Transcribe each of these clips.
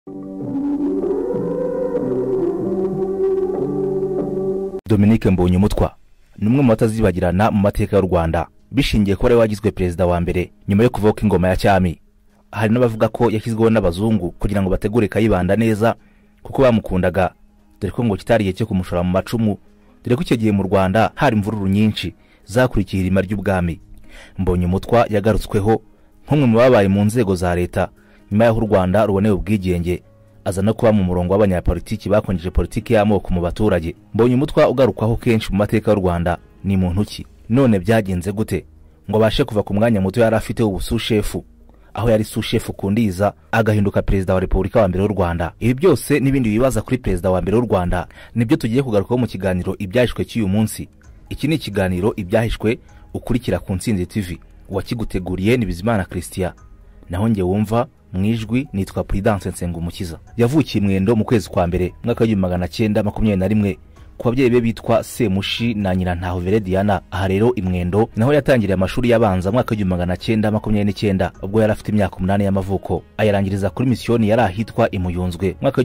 Dominique Mbonyumutwa numwe mu batazibagirana mu mateka y'u Rwanda bishingiye ko wagizwe perezida wa mbere nyuma yo kuvuka ingoma ya cyami. Hari n'abavuga ko yakizweho n'abazungu kugira ngo bategure Kayibanda neza kuko bamukundaga, dore ko ngo kitariye cyo kumushora mu macumu, dore ko icyo gihe mu Rwanda hari imvururu nyinshi zakurikiye irima ry'ubwami. Mbonyumutwa yagarutsweho nk'umwe mu babaye mu nzego za leta nyuma y'aho u Rwanda ruboneye ubwigenge, aza no kuba mu murongo w'abanyapolitiki bakonjeje politiki y'amoko mu baturage. Mbonyumutwa ugarukwaho kenshi mu mateka y'u Rwanda ni muntu ki? None byagenze gute ngo abashe kuva ku mwanya muto yari afite ubusushefu, aho yari sushefu kundiza agahinduka perezida wa Repubulika wa mbere y'u Rwanda? Ibi byose n'ibindi bibaza kuri perezida wa mbere y'u Rwanda nibyo tugiye kugarukaho mu kiganiro ibyahishwe cy'uyu munsi. Iki ni ikiganiro ibyahishwe ukurikira ku Intsinzi TV. Wakiguteguriye ni Bizimana Christian, naho nge wumva mwijwi nitwa Perezida Nk'uyu. Yavukiye Mwendo mu kwezi kwa mbere mwaka wa 1921 ku babyeyi be bitwa Semushi na nyina ntaho Verediana. Aha rero Imwendo naho yatangiriye amashuri yabanza mwaka wa 1929 ubwo yari afite imyaka 8 y'amavuko. Ayarangiriza kuri misiyoni yari ahitwa Imuyunzwe mwaka wa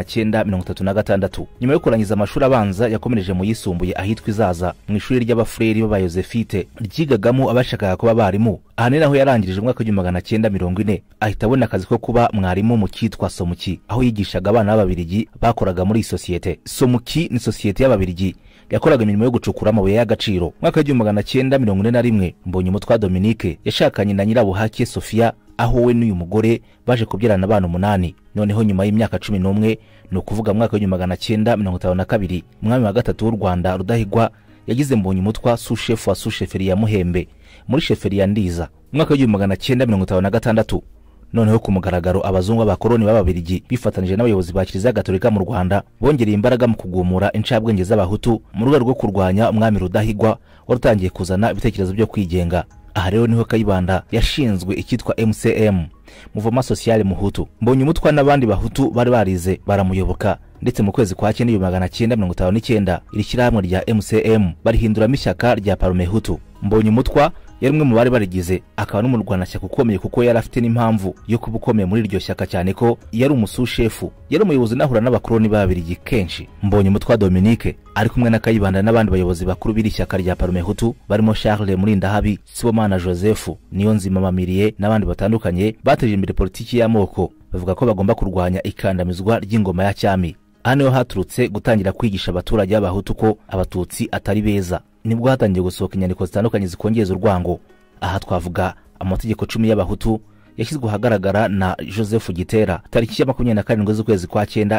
1936. Nyuma yo kurangiza amashuri abanza yakomereje mu yisumbuye ahitwa Izaza mu ishuri ry'abafureri b'aba Yosefite ryigagamo abashakaga kuba barimu. Aha ni naho yarangirije mwaka wa 1940 ahita abona akazi ko kuba mwarimu mu cyitwa Somuki, aho yigishaga abana b'Ababiligi bakoraga muri sosiyete. Somuki ni sosiyete y'Ababiligi yakoraga imirimo yo gucukura amabuye y'agaciro. Mwaka wa 1941 Mbonyumutwa Dominique yashakanye na Nyirabuhake Sofia, aho we n'uyu mugore baje kubyarana abana 8. Noneho nyuma y'imyaka 11 no kuvuga mwaka wa 1952 umwami wa gatatu w'u Rwanda Rudahigwa yagize Mbonyumutwa sushefu wa susheferi ya Muhembe muri sheferi ya Ndiza mwaka wa 1956. Noneho ku mugaragaro abazungu b'abakoloni b'Ababiligi bifatanije n'abayobozi ba Kiliziya Gatolika mu Rwanda bongereye imbaraga mu kugumura incabwenge z'abahutu mu rwego rwo kurwanya umwami Rudahigwa warutangiye kuzana ibitekerezo byo kwigenga. Aha rero niho Kayibanda yashinzwe icyitwa MCM, Mouvement Social Muhutu. Mbonyumutwa n'abandi bahutu bari barize baramuyoboka, ndetse mu kwezi kwa 1959 iri shyirahamwe rya MCM barihinduramo ishyaka rya Parumehutu. Mbonyumutwa yari umwe mu bari barigize, akaba n'umurwanashyaka ukomeye kuko yari afite n'impamvu yo kuba ukomeye muri iryo shyaka, cyane ko yari umusushefu, yari umuyobozi nahura n'abakoloni b'Ababiligi kenshi. Mbonyumutwa Dominique ari kumwe na Kayibanda n'abandi bayobozi bakuru b'iri shyaka rya Parumehutu barimo Charles Murindahabi, Sibomana Joseph, Niyonzima Mamiriye n'abandi batandukanye bateje imbere politiki y'amoko, bavuga ko bagomba kurwanya ikandamizwa ry'ingoma ya cyami. Aha niho haturutse gutangira kwigisha abaturage b'abahutu ko abatutsi atari beza. Nibwo hatangiye gusohoka inyandiko zitandukanye zikongeza urwango. Aha twavuga amategeko 10 y'abahutu yashyizwe ahagaragara na Joseph Gitera tariki ya 27 z'ukwezi kwa 9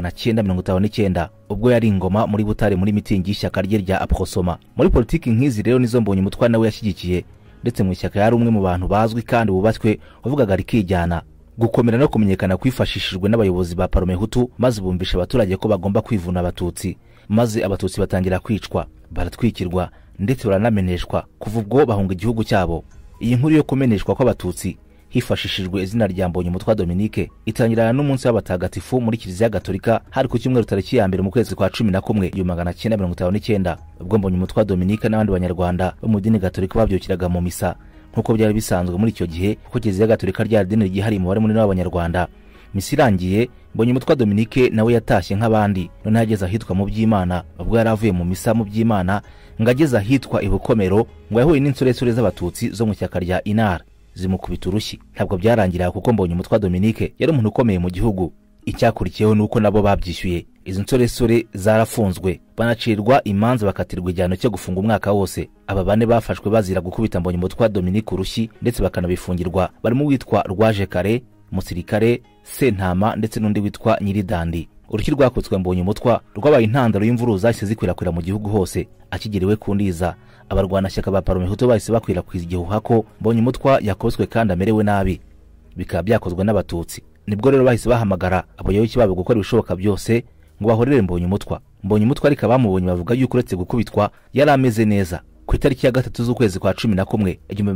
1959 ubwo yari ingoma muri Butare muri mitingi y'ishyaka rye rya Aprosoma. Muri politiki nk'izi rero nizo Mbonyumutwa nawe yashyigikiye, ndetse mu ishyaka yari umwe mu bantu bazwi kandi bubatswe wavugaga rikijyana. Gukomera no kumenyekana kwifashishijwe n'abayobozi ba Parumehutu maze bumvisha abaturage ko bagomba kwivuna abatutsi, maze abatutsi batangira kwicwa, baratwikirwa ndetse baranameneshwa kuva ubwo bahunga igihugu cyabo. Iyi nkuru yo kumeneshwa kw'abatutsi hifashishijwe izina rya Mbonyumutwa Dominique itangirana n'umunsi w'abatagatifu muri Kiliziya Gatolika hari ku cyumweru tariki ya 1 mu kwezi kwa 11 1959 ubwo Mbonyumutwa Dominique n'abandi banyarwanda bo mu dini Gatolika babyukiraga mu misa nkuko byari bisanzwe muri icyo gihe, kuko Kiliziya Gatolika rya dini ryihari mu bari muri n'abanyarwanda. Misa irangiye Mbonyumutwa Dominique nawe yatashye nk'abandi, none yageze ahitwa mu by'Imana. Ubwo yari avuye mu misa mu by'Imana ngageze ahitwa Ibukomero ngo yahuye n'insoresore z'abatutsi zo mu cyaka rya Inara zimukubita urushyi. Ntabwo byarangira kuko Mbonyumutwa Dominique yari umuntu ukomeye mu gihugu. Icyakurikiyeho nuko nabo babyishyuye. Izo nsoresore zarafunzwe banacirwa imanza bakatirwa igihano cyo gufunga umwaka wose. Aba bane bafashwe bazira gukubita Mbonyumutwa Dominique urushyi ndetse bakanabifungirwa barimo witwa Rwaje Kare, Musirikare, Sentama ndetse n'undi witwa Nyiridandi. Urushyi rwakotswe Mbonyumutwa rwabaye intandaro y'imvuru zahise zikwirakwira mu gihugu hose. Akigiriwe kundiza abarwanashyaka ba Parumehutu bahise bakwirakwiza igihuha ko Mbonyumutwa yakoswe kandi amerewe nabi, bikaba byakozwe n'abatutsi. Nibwo rero bahise bahamagara abayobozi babo gukora ibishoboka byose ngo bahorere Mbonyumutwa. Mbonyumutwa ariko abamubonye bavuga yuko uretse gukubitwa yari ameze neza, ku itariki ya 3 z'ukwezi kwa 11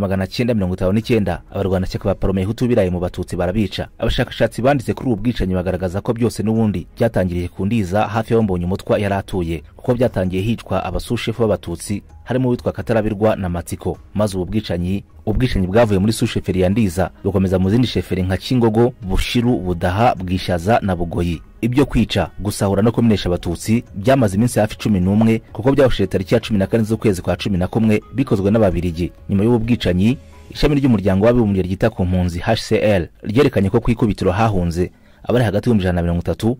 1959 abarwanashyaka ba Parmehutu biraye mu batutsi barabica. Abashakashatsi banditse kuri ubu bwicanyi bagaragaza ko byose n'ubundi byatangiriye ku Ndiza hafi y'aho Mbonyumutwa yari atuye, kuko byatangiye hicwa abasushefu b'abatutsi harimo witwa Katarabirwa na Matsiko. Maze ubu bwicanyi bwavuye muri susheferi ya Ndiza bukomeza mu zindi sheferi nka Kingogo, Bushiru, Budaha, Bwishaza na Bugoyi. Ibyo kwica, gusahura no kumenesha abatutsi byamaze iminsi hafi 11 kuko byawushije tariki ya 14 z'ukwezi kwa 11 bikozwe n'Ababirigi. Nyuma y'ubu bwicanyi, ishami ry'umuryango w'abibumbye ryita ku mpunzi HCR ryerekanye ko kwikubitiro hahunze abari hagati y'130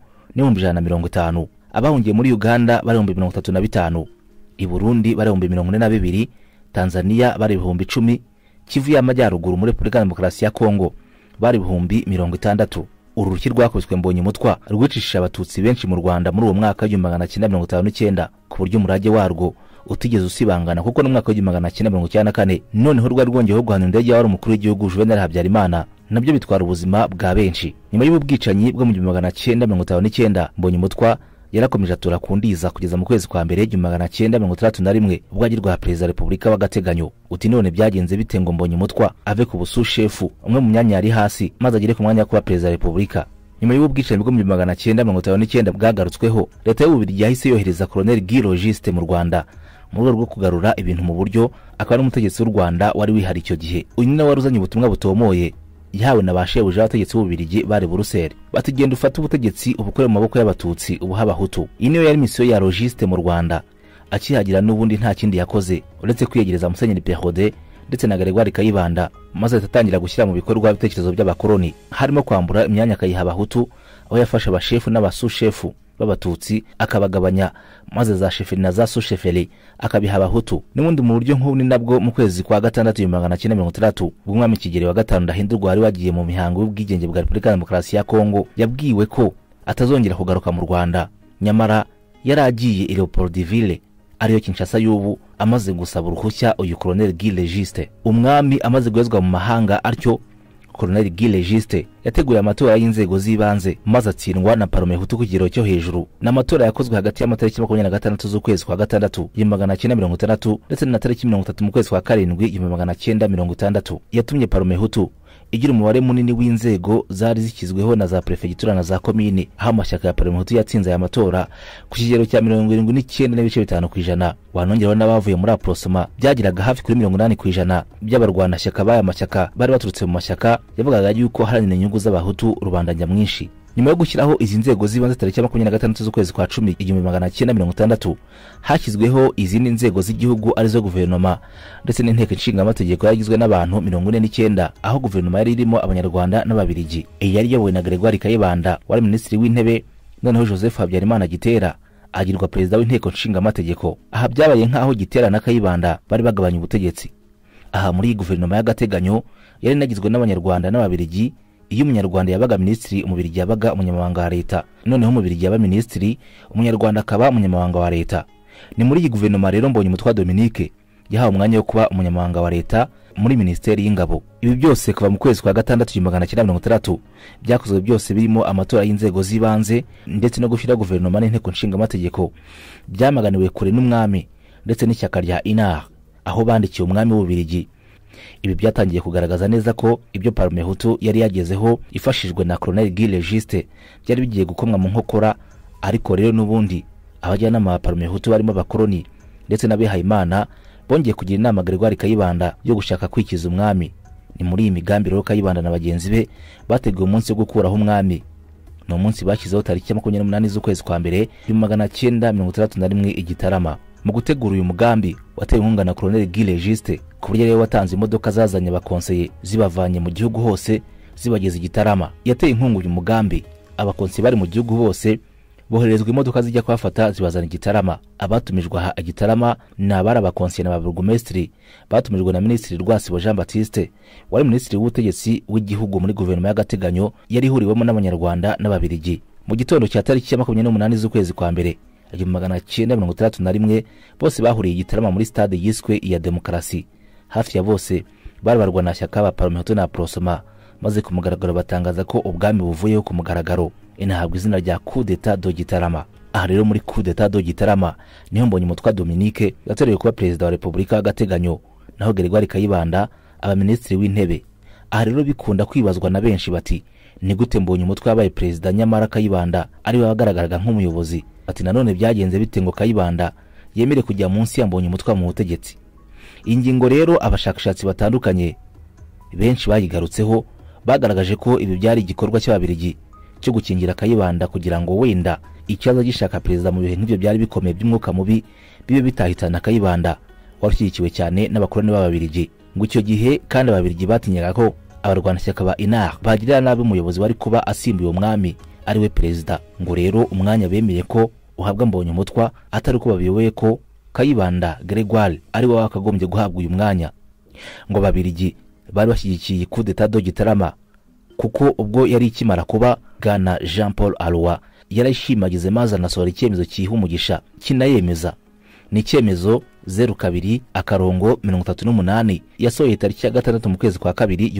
n'150. Abahungiye muri Uganda bari 35, i Burundi bari 42, Tanzania bari 10,000, Kivu y'Amajyaruguru muri Repubulika ya Demokarasi ya Kongo bari 60,000. Urushyi rwakubiswe Mbonyumutwa rwicishije abatutsi benshi mu Rwanda muri uwo mwaka w'1959 ku buryo umurage warwo utigeze usibangana, kuko no mwaka w'1994 noneho rwari rwongeyeho guhana indege y'abari umukuru w'igihugu Juvenal Habyarimana, nabyo bitwara ubuzima bwa benshi. Nyuma y'ubu bwicanyi bwo mu 1959 Mbonyumutwa yarakomeje atura ku Ndiza kugeza mu kwezi kwa mbere 1961 ubwo agirwa Perezida Repubulika w'agateganyo. Uti none byagenze bite ngo Mbonyumutwa ave ku busushefu umwe mu myanya yari hasi maze agire ku mwanya wo kuba Perezida Repubulika? Nyuma y'ubu bwicanyi bwo mu 1959 bwagarutsweho, leta y'Ububirigi yahise yohereza Colonel Guy Logiste mu Rwanda mu rwego rwo kugarura ibintu mu buryo, akaba n'umutegetsi w'u Rwanda wari wihari icyo gihe. Uyu ni nawe waruzanye ubutumwa butomoye yahawe na bashebuja abategetsi b'Ububirigi bari Buruseli, batigenda ufata ubutegetsi ubukore mu maboko y'abatutsi ubuha Abahutu. Iyi niyo yari misiyo ya Logiste mu Rwanda. Akihagira n'ubundi nta kindi yakoze uretse kwiyegereza Musenyeri Perezida ndetse na Gregoire Kayibanda, maze atatangira gushyira mu bikorwa ibitekerezo by'abakoloni, harimo kwambura imyanya akayiha Abahutu, aho yafashe abashefu n'abasushefu b'abatutsi akabagabanya, maze za sheferi na za susheferi akabiha Abahutu. N'ubundi mu buryo nk'ubu ni nabwo mu kwezi kwa 6 1960 umwami Kigeli wa gatanu Ndahindurwa wari wagiye mu mihango y'ubwigenge bwa Repubulika ya Demokarasi ya Kongo yabwiwe ko atazongera kugaruka mu Rwanda, nyamara yaragiye i Leopoldville ariyo Kinshasa y'ubu, amaze gusaba uruhushya uyu Colonel Guy Logiste. Umwami amaze guhezwa mu mahanga atyo, Colonel Guy Logiste yateguye amatora y'inzego z'ibanze maze atsindwa na Parmehutu ku kigero cyo hejuru. N'amatora yakozwe hagati y'amatariki 26 z'ukwezi kwa 6 1960 ndetse na tariki 30 mu kwezi kwa 7 1960 yatumye Parmehutu igira umubare munini w'inzego zari zikizweho na za prefegitura na za komine, aho amashyaka ya Parmehutu yatsinze aya matora ku kigero cya 79.5%. Wanongeraho n'abavuye muri aprosoma byagiraga hafi kuri 80% by'abarwanashyaka b'aya mashyaka bari baturutse mu mashyaka yavugaga yuko haranira inyungu z'Abahutu rubanda nyamwinshi. Nyuma yo gushyiraho izi nzego z'ibanze tariki 26 z'ukwezi kwa 10 1960 hashyizweho izindi nzego z'igihugu arizo guverinoma ndetse n'inteko nshinga amategeko yagizwe n'abantu 49, aho guverinoma yari irimo Abanyarwanda n'Ababirigi. Iyi yari yobowe na Gregoire Kayibanda wari minisitiri w'intebe, noneho Joseph Habyarimana Gitera agirwa Perezida w'inteko nshinga amategeko. Aha byabaye nk'aho Gitera na Kayibanda bari bagabanya ubutegetsi. Aha muri guverinoma y'agateganyo yari nagizwe n'Abanyarwanda n'Ababirigi. Iyo umunyarwanda yabaga minisitiri, umubirigi yabaga umunyamabanga wa leta, noneho umubirigi yaba minisitiri, umunyarwanda akaba umunyamabanga wa leta. Ni muri iyi guverinoma rero Mbonyumutwa Dominique yahawe umwanya wo kuba umunyamabanga wa leta muri Minisiteri y'Ingabo. Ibi byose kuva mu kwezi kwa 6 1960 byakozwe byose birimo amatora y'inzego z'ibanze ndetse no gushyira guverinoma n'inteko nshinga amategeko byamaganiwe kure n'umwami ndetse n'ishyaka rya INAR, aho bandikiye umwami w'Ububirigi. Ibi byatangiye kugaragaza neza ko ibyo Parmehutu yari yagezeho ifashijwe na Colonel Guy Logiste byari bigiye gukomwa mu nkokora. Ariko rero n'ubundi abajyanama ba Parmehutu barimo abakoloni ndetse n'abihayimana bongeye kugira inama Gregoire Kayibanda yo gushaka kwikiza umwami. Ni muri iyi migambi rero Kayibanda na bagenzi be bateguye umunsi wo gukuraho umwami. No munsi bashyizeho tariki 28 z'ukwezi kwa mbere 1961 i Gitarama. Mu gutegura uyu mugambi watewe inkunga na Colonel Guy Logiste ku buryo rero watanze imodoka zazanye abakonseye zibavanye mu gihugu hose zibageze i Gitarama. Yateye inkunga uyu mugambi, abakonseye bari mu gihugu hose boherezwa imodoka zijya kwafata zibazana i Gitarama. Abatumijwe aha Gitarama ni abari abakonseye na baburugumesitiri batumijwe na Minisitiri Rwasibo Jean Baptiste wari Minisitiri w'ubutegetsi w'igihugu muri guverinoma y'agateganyo yari ihuriwemo n'Abanyarwanda n'Ababirigi. Mu gitondo cya tariki 28 z'ukwezi kwa mbere 1961 bose bahuriye i Gitarama muri stade yiswe iya Demokarasi. Hafi ya bose bari barwanashyaka ba Parmehutu na Prosoma, maze ku mugaragaro batangaza ko ubwami buvuyeho ku mugaragaro inahabwa izina rya coup d'etat do Gitarama. Aha rero muri coup d'état do Gitarama niho Mbonyumutwa Dominique yatorewe kuba perezida wa Repubulika y'agateganyo, naho Gregoire Kayibanda aba ministri w'intebe. Aha rero bikunda kwibazwa na benshi bati ni gute Mbonyumutwa yabaye perezida nyamara Kayibanda ari we wagaragaraga nk'umuyobozi. Ati nanone byagenze bite ngo Kayibanda yemere kujya munsi ya Mbonyumutwa mu butegetsi? Ingingo rero abashakashatsi batandukanye benshi bayigarutseho bagaragaje ko ibi byari igikorwa cy'ababirigi cyo gukingira Kayibanda kugira ngo wenda ikibazo gishaka perezida mu bihe nk'ibyo byari bikomeye by'umwuka mubi bibe bitahitana Kayibanda warushyigikiwe cyane n'abakoloni b'ababirigi. Ngo icyo gihe kandi ababirigi batinyaga ko abarwanashyaka ba INAR bagirira nabi umuyobozi wari kuba asimbuye umwami ari we perezida. Ngo rero umwanya bemeye ko uhabwa Mbonyumutwa atari uko babiyoboye ko Kayibanda Gregoire ari we wakagombye guhabwa uyu mwanya. Ngo ababirigi bari bashyigikiye coup d'état do Gitarama kuko ubwo yari ikimara kuba Bwana Jean Paul Alwa yarashimagize maze anasohora icyemezo cyihumugisha kinayemeza. Ni icyemezo 02/38 yasohoye tariki ya 6 mu kwezi kwa 2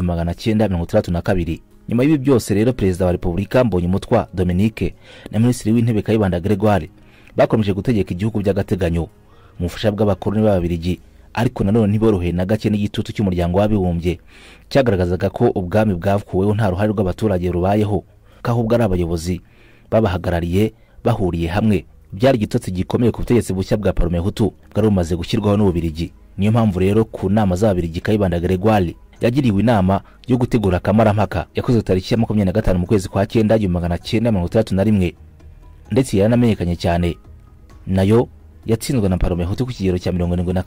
1932. Nyuma y'ibi byose rero perezida wa Repubulika Mbonyumutwa Dominique na minisitiri w'intebe Kayibanda Gregoire bakomeje gutegeka igihugu by'agateganyo mu bufasha bw'abakoloni b'ababirigi, ariko nanone ntiboroheye na gake n'igitutu cy'umuryango w'abibumbye cyagaragazaga ko ubwami bwakuweho nta ruhare rw'abaturage rubayeho, kahubwo ari abayobozi babahagarariye bahuriye hamwe. Byari igitotsi gikomeye ku butegetsi bushya bwa Parmehutu bwari bumaze gushyirwaho n'ububirigi. Niyo mpamvu rero ku nama z'ababirigi Kayibanda Gregoire yagiriwe inama yo gutegura akamarampaka yakozwe tariki ya 25 mu kwezi kwa 9 1931, ndetse yanamenyekanye cyane. Nayo yatsinzwe na Parmehutu ku kigero cya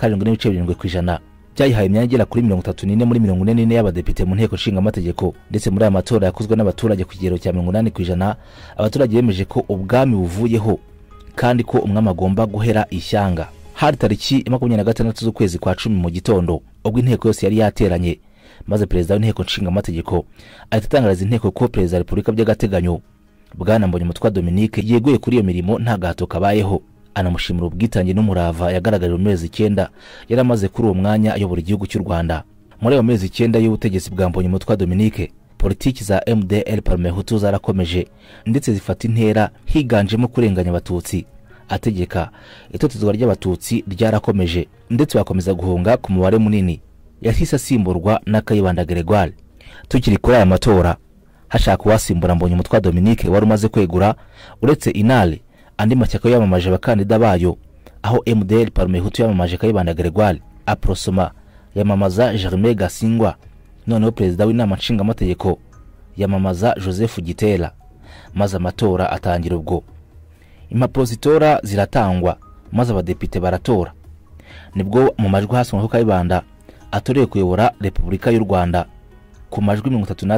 77.7%. Byayihaye imyanya igera kuri 34 muri 44 y'abadepite mu nteko nshinga amategeko. Ndetse muri aya matora yakozwe n'abaturage ku kigero cya 80%, abaturage bemeje ko ubwami buvuyeho kandi ko umwami agomba guhera ishyanga. Hari tariki 26 z'ukwezi kwa 10 mu gitondo ubwo inteko yose yari yateranye, maze perezida w'inteko nshinga amategeko ahita atangariza inteko ko perezida wa Repubulika by'agateganyo Bwana Mbonyumutwa Dominique yeguye kuri iyo mirimo nta gahato kabayeho. Anamushimira ubwitange n'umurava yagaragarije mu mezi 9 yari amaze kuri uwo mwanya ayobora igihugu cy'u Rwanda. Muri ayo mezi 9 y'ubutegetsi bwa Mbonyumutwa Dominique, politiki za MDL Parmehutu zarakomeje ndetse zifata intera, higanjemo kurenganya abatutsi. Ategeka itotezwa ry'abatutsi ryarakomeje ndetse bakomeza guhunga ku mubare munini. Yahise asimburwa na Kayibanda Gregoire. Tukiri kuri aya matora hashaka uwasimbura Mbonyumutwa Dominique wari umaze kwegura, uretse Inale andi mashyaka yamamaje abakandida bayo, aho MDL Parmehutu yamamaje Kayibanda Gregoire, Aprosoma yamamaza Germain Gasingwa, noneho perezida w'inama nshinga amategeko yamamaza Joseph Gitera. Maze amatora atangira. Ubwo impapuro zitora ziratangwa maze abadepite baratora. Nibwo mu majwi hasomwe ko Kayibanda atorewe kuyobora Repubulika y'u Rwanda ku majwi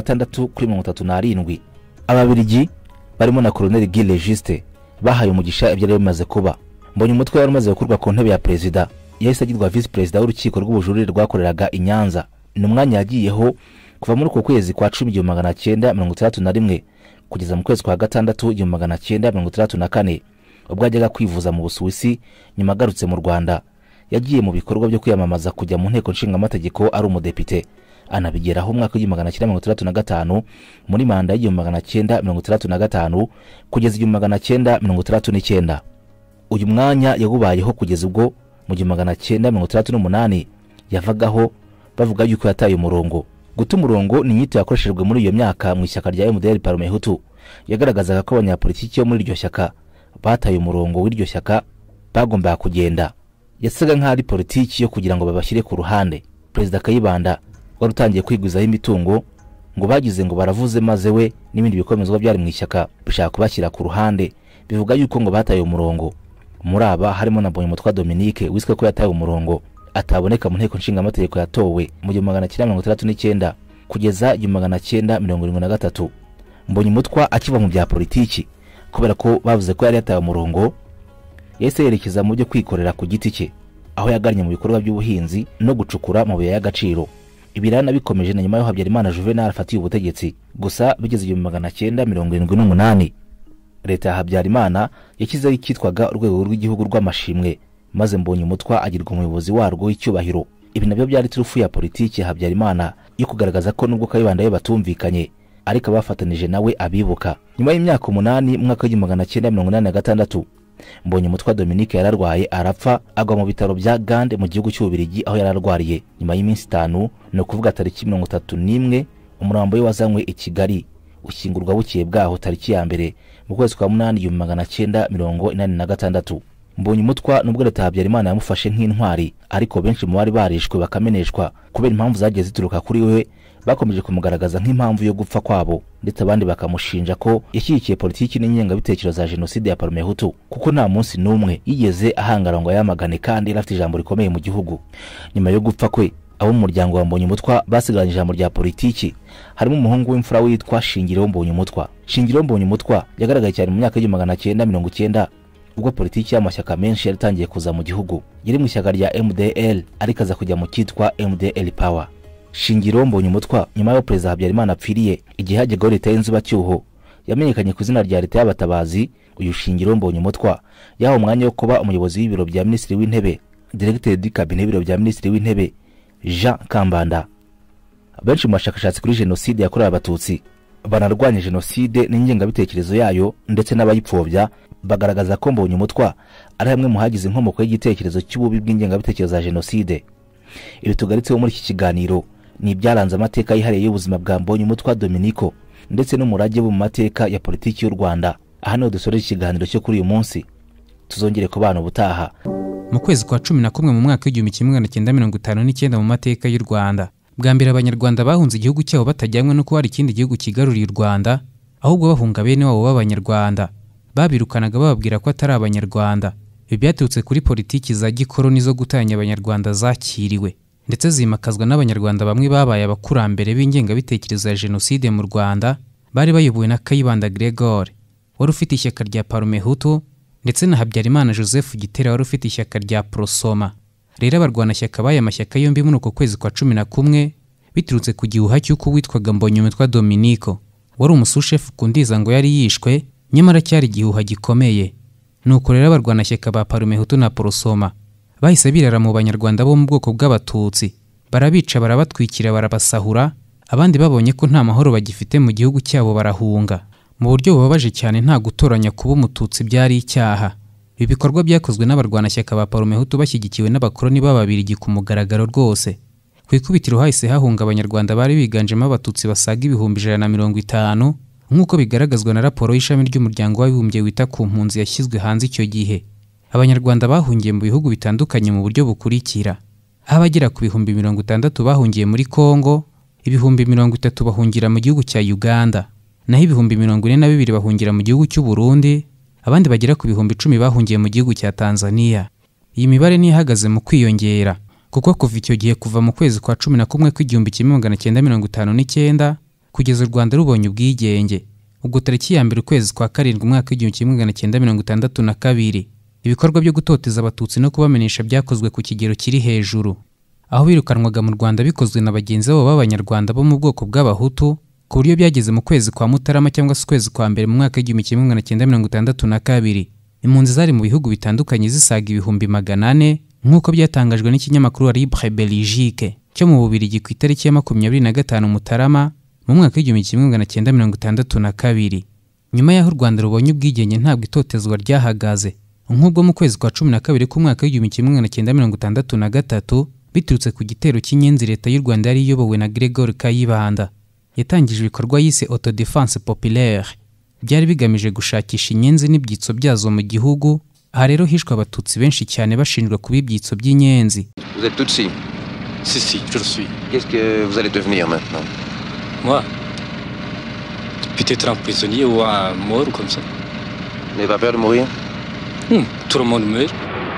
36-37. Ababirigi barimo na Colonel Guy Registe bahaye umugisha ibyari bimaze kuba. Mbonyumutwa yari umaze gukurwa ku ntebe ya perezida, yahise agirwa vice perezida w'urukiko rw'ubujurire rwakoreraga i Nyanza. Ni umwanya yagiyeho kuva muri uko kwezi kwa 10 1961 kugeza mu kwezi kwa 6 1964, ubwo yajyaga kwivuza mu Busuwisi. Nyuma agarutse mu Rwanda yagiye mu bikorwa byo kwiyamamaza kujya mu nteko nshinga amategeko ari umudepite. Anabigeraho umwaka wa 1965 muri manda ya 1965 kugeza 1969. Uyu mwanya yagubayeho kugeza ubwo mu 1938 yavagaho bavuga yuko yataye umurongo. Guta umurongo ni inyito yakoreshejwe muri iyo myaka mu ishyaka rya MDL Parmehutu. Yagaragazaga ko abanyapolitiki yo muri iryo shyaka bataye umurongo w'iryo shyaka bagomba kugenda. Yasaga nk'ari politiki yo kugira ngo babashyire ku ruhande. Perezida Kayibanda wari utangiye kwiguzaho imitungo ngo bagize ngo baravuze, maze we n'ibindi bikomezwa byari mu ishyaka bishaka kubashyira ku ruhande, bivuga yuko ngo bataye umurongo. Muri aba harimo na Mbonyumutwa Dominique wiswe ko yataye umurongo, ataboneka mu nteko nshinga amategeko yatowe mu 1969 kugeza 1973. Mbonyumutwa akiva mu bya politiki kubera ko bavuze ko yari yataye umurongo, yahise yerekeza mu byo kwikorera ku giti cye, aho yagannye mu bikorwa by'ubuhinzi no gucukura mu biya y'agaciro. Ibirana bikomeje na nyuma yo Habyarimana Juvenal afatiye ubutegetsi. Gusa bigeze 1978 leta ya Habyarimana yakizeho icyitwaga urwego rw'igihugu rw'amashimwe, maze Mbonyumutwa agirwa umuyobozi warwo w'icyubahiro. Ibi nabyo byari turufu ya politiki ya Habyarimana yo kugaragaza ko nubwo Kayibanda yo batumvikanye ariko bafatanije nawe abibuka. Nyuma y'imyaka 8 mu mwaka wa 1986 Mbonyumutwa Dominique yararwaye arapfa agwa mu bitaro bya Gand mu gihugu cy'Ububirigi aho yararwariye. Nyuma y'iminsi 5 no kuvuga tariki 31 umurambo we wazanywe i Kigali ushyingurwa bukeye bwaho tariki ya mbere mu kwezi kwa 8 1986. Mbonyumutwa nubwo leta Habyarimana yamufashe nk'intwari ariko benshi mu bari barishwe bakameneshwa kubera impamvu zagiye zituruka kuri we bakomeje kumugaragaza nk'impamvu yo gupfa kwabo, ndetse abandi bakamushinja ko yashyigikiye politiki n'ingengabitekerezo za jenoside ya Hutu kuko nta munsi n'umwe yigeze ahangara ngo yamagane kandi afite ijambo rikomeye mu gihugu. Nyuma yo gupfa kwe abo mu muryango wa Mbonyumutwa basigaranye ijambo rya politiki, harimo umuhungu w'imfura witwa Shingiro Mbonyumutwa. Shingiro Mbonyumutwa yagaragaye cyane mu myaka ya 1990 ubwo politiki y'amashyaka menshi yaritangiye kuza mu gihugu. Yari mu ishyaka rya MDL ariko aza kujya mu cyitwa MDL Power. Shingiro Mbonyumutwa nyuma yo Perezida Habyarimana apfiriye igihe hajyaga leta y'inzibacyuho yamenyekanye ku izina rya leta y'abatabazi. Uyu Shingiro Mbonyumutwa yahawe umwanya wo kuba umuyobozi w'ibiro bya Minisitiri w'Intebe, Directeur du Cabinet w'ibiro bya Minisitiri w'Intebe Jean Kambanda. Benshi mu bashakashatsi kuri jenoside yakorewe abatutsi banarwanya jenoside n'ingengabitekerezo yayo ndetse n'abayipfobya bagaragaza ko Mbonyumutwa ari hamwe mu hagize inkomoko y'igitekerezo cy'ububi bw'ingengabitekerezo za jenoside. Ibi tugaritseho muri iki kiganiro ni byaranze amateka yihariye y'ubuzima bwa Mbonyumutwa Dominique ndetse n'umurage mu mateka ya politiki y'u Rwanda. Aha niho dusoreje ikiganiro cyo kuri uyu munsi, tuzongere kubana ubutaha. Mu kwezi kwa 11 mu mwaka w'1959 mu mateka y'u Rwanda, bwa mbere abanyarwanda bahunze igihugu cyabo batajyanywe no kuba hari ikindi gihugu kigaruriye u Rwanda, ahubwo bahunga bene wabo b'abanyarwanda. Babirukanaga bababwira ko atari abanyarwanda. Ibi byaturutse kuri politiki za gikoroni zo gutanya abanyarwanda zakiriwe ndetse zimakazwa n'abanyarwanda bamwe babaye abakurambere b'ingengabitekerezo ya jenoside mu Rwanda, bari bayobowe na Kayibanda Gregor wari ufite ishyaka rya Hutu ndetse na Habyarimana Joseph Gitera wari ufite ishyaka rya Prosoma. Rero abarwanashyaka b'aya mashyaka yombi muri uko kwezi kwa 11 biturutse ku gihuha cy'uko witwaga Mbonyumutwa Dominique wari umusushefu kundiza ngo yari yishwe, nyamara cyari igihuha gikomeye. Nuko rero abarwanashyaka ba Hutu na Prosoma bahise birara mu banyarwanda bo mu bwoko bw'abatutsi, barabica barabatwikira barabasahura. Abandi babonye ko nta mahoro bagifite mu gihugu cyabo barahunga. Mu buryo bubabaje cyane nta gutoranya kuba umututsi byari icyaha. Ibi bikorwa byakozwe n'abarwanashyaka ba Hutu bashyigikiwe n'abakoloni b'Ababirigi ku mugaragaro rwose. Ku ikubitiro hahise hahunga abanyarwanda bari biganjemo abatutsi basaga 150 nk'uko bigaragazwa na raporo y'ishami ry'umuryango w'abibumbye wita ku mpunzi yashyizwe hanze icyo gihe. Abanyarwanda bahungiye mu bihugu bitandukanye mu buryo bukurikira: abagera ku 60,000 bahungiye muri Kongo, 30,000 bahungira mu gihugu cya Uganda, naho 42,000 bahungira mu gihugu cy'u Burundi, abandi bagera ku 10,000 bahungiye mu gihugu cya Tanzania. Iyi mibare ni ihagaze mu kwiyongera kuko kuva icyo gihe, kuva mu kwezi kwa 11 1959 kugeza u Rwanda rubonye ubwigenge, ubwo tariki ya mbere ukwezi kwa 7 umwaka w'1962, ibikorwa byo gutoteza abatutsi no kubamenyesha byakozwe ku kigero kiri hejuru, aho birukanwaga mu Rwanda bikozwe na bagenzi babo b'abanyarwanda bo mu bwoko bw'abahutu, ku buryo byageze mu kwezi kwa Mutarama cyangwa se ukwezi kwa mbere mu mwaka w'1962 impunzi zari mu bihugu bitandukanye zisaga 400,000 nk'uko byatangajwe n'ikinyamakuru Libre Belgique cyo mu Bubiligi ku itariki ya 25 Mutarama mu mwaka w'1962. Nyuma y'aho u Rwanda rubonye ubwigenge ntabwo itotezwa ryahagaze, nk'ubwo mu kwezi kwa 12 k'umwaka w'1963 biturutse ku gitero cy'inyenzi leta y'u Rwanda yari iyobowe na Gregor Kayibanda yatangije ibikorwa yise Autodefense Populaire, byari bigamije gushakisha inyenzi n'ibyitso byazo mu gihugu. Aha rero hishwe abatutsi benshi cyane bashinjwa kuba ibyitso by'inyenzi. Vous êtes Tutsi? Si, je le suis. Qu'est-ce que vous allez devenir maintenant? Moi, peut-être un prisonnier ou un mort ou comme ça. Vous n'avez pas peur de mourir? Tout le monde meurt.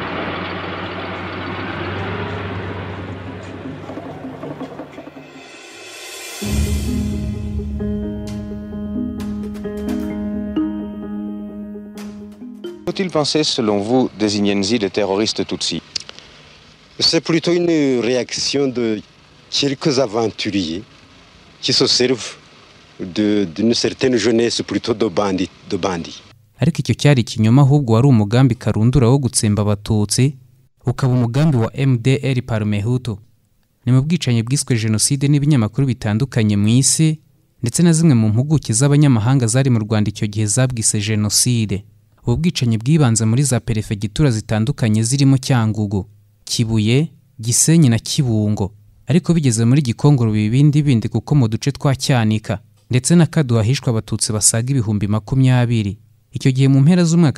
Faut-il penser, selon vous, des Intsinzi, des terroristes Tutsis? C'est plutôt une réaction de quelques aventuriers qui se servent d'une certaine jeunesse plutôt de bandits. Ariko icyo cyari ikinyoma, ahubwo wari umugambi karundura wo gutsemba abatutsi, ukaba umugambi wa MDL Hutu. Ni mu bwicanyi bwiswe jenoside n'ibinyamakuru bitandukanye mu isi ndetse na zimwe mu mpuguke z'abanyamahanga zari mu Rwanda icyo gihe zabwise jenoside. ubu bwicanyi bwibanze muri za perefegitura zitandukanye zirimo Cyangugu, Kibuye, Gisenyi na Kibungo, ariko bigeze muri Gikongoro bindi kuko mu duce twa Cyanika ndetse na Kaduha hishwe abatutsi basaga 20,000. Icyo gihe mu mpera z'umwaka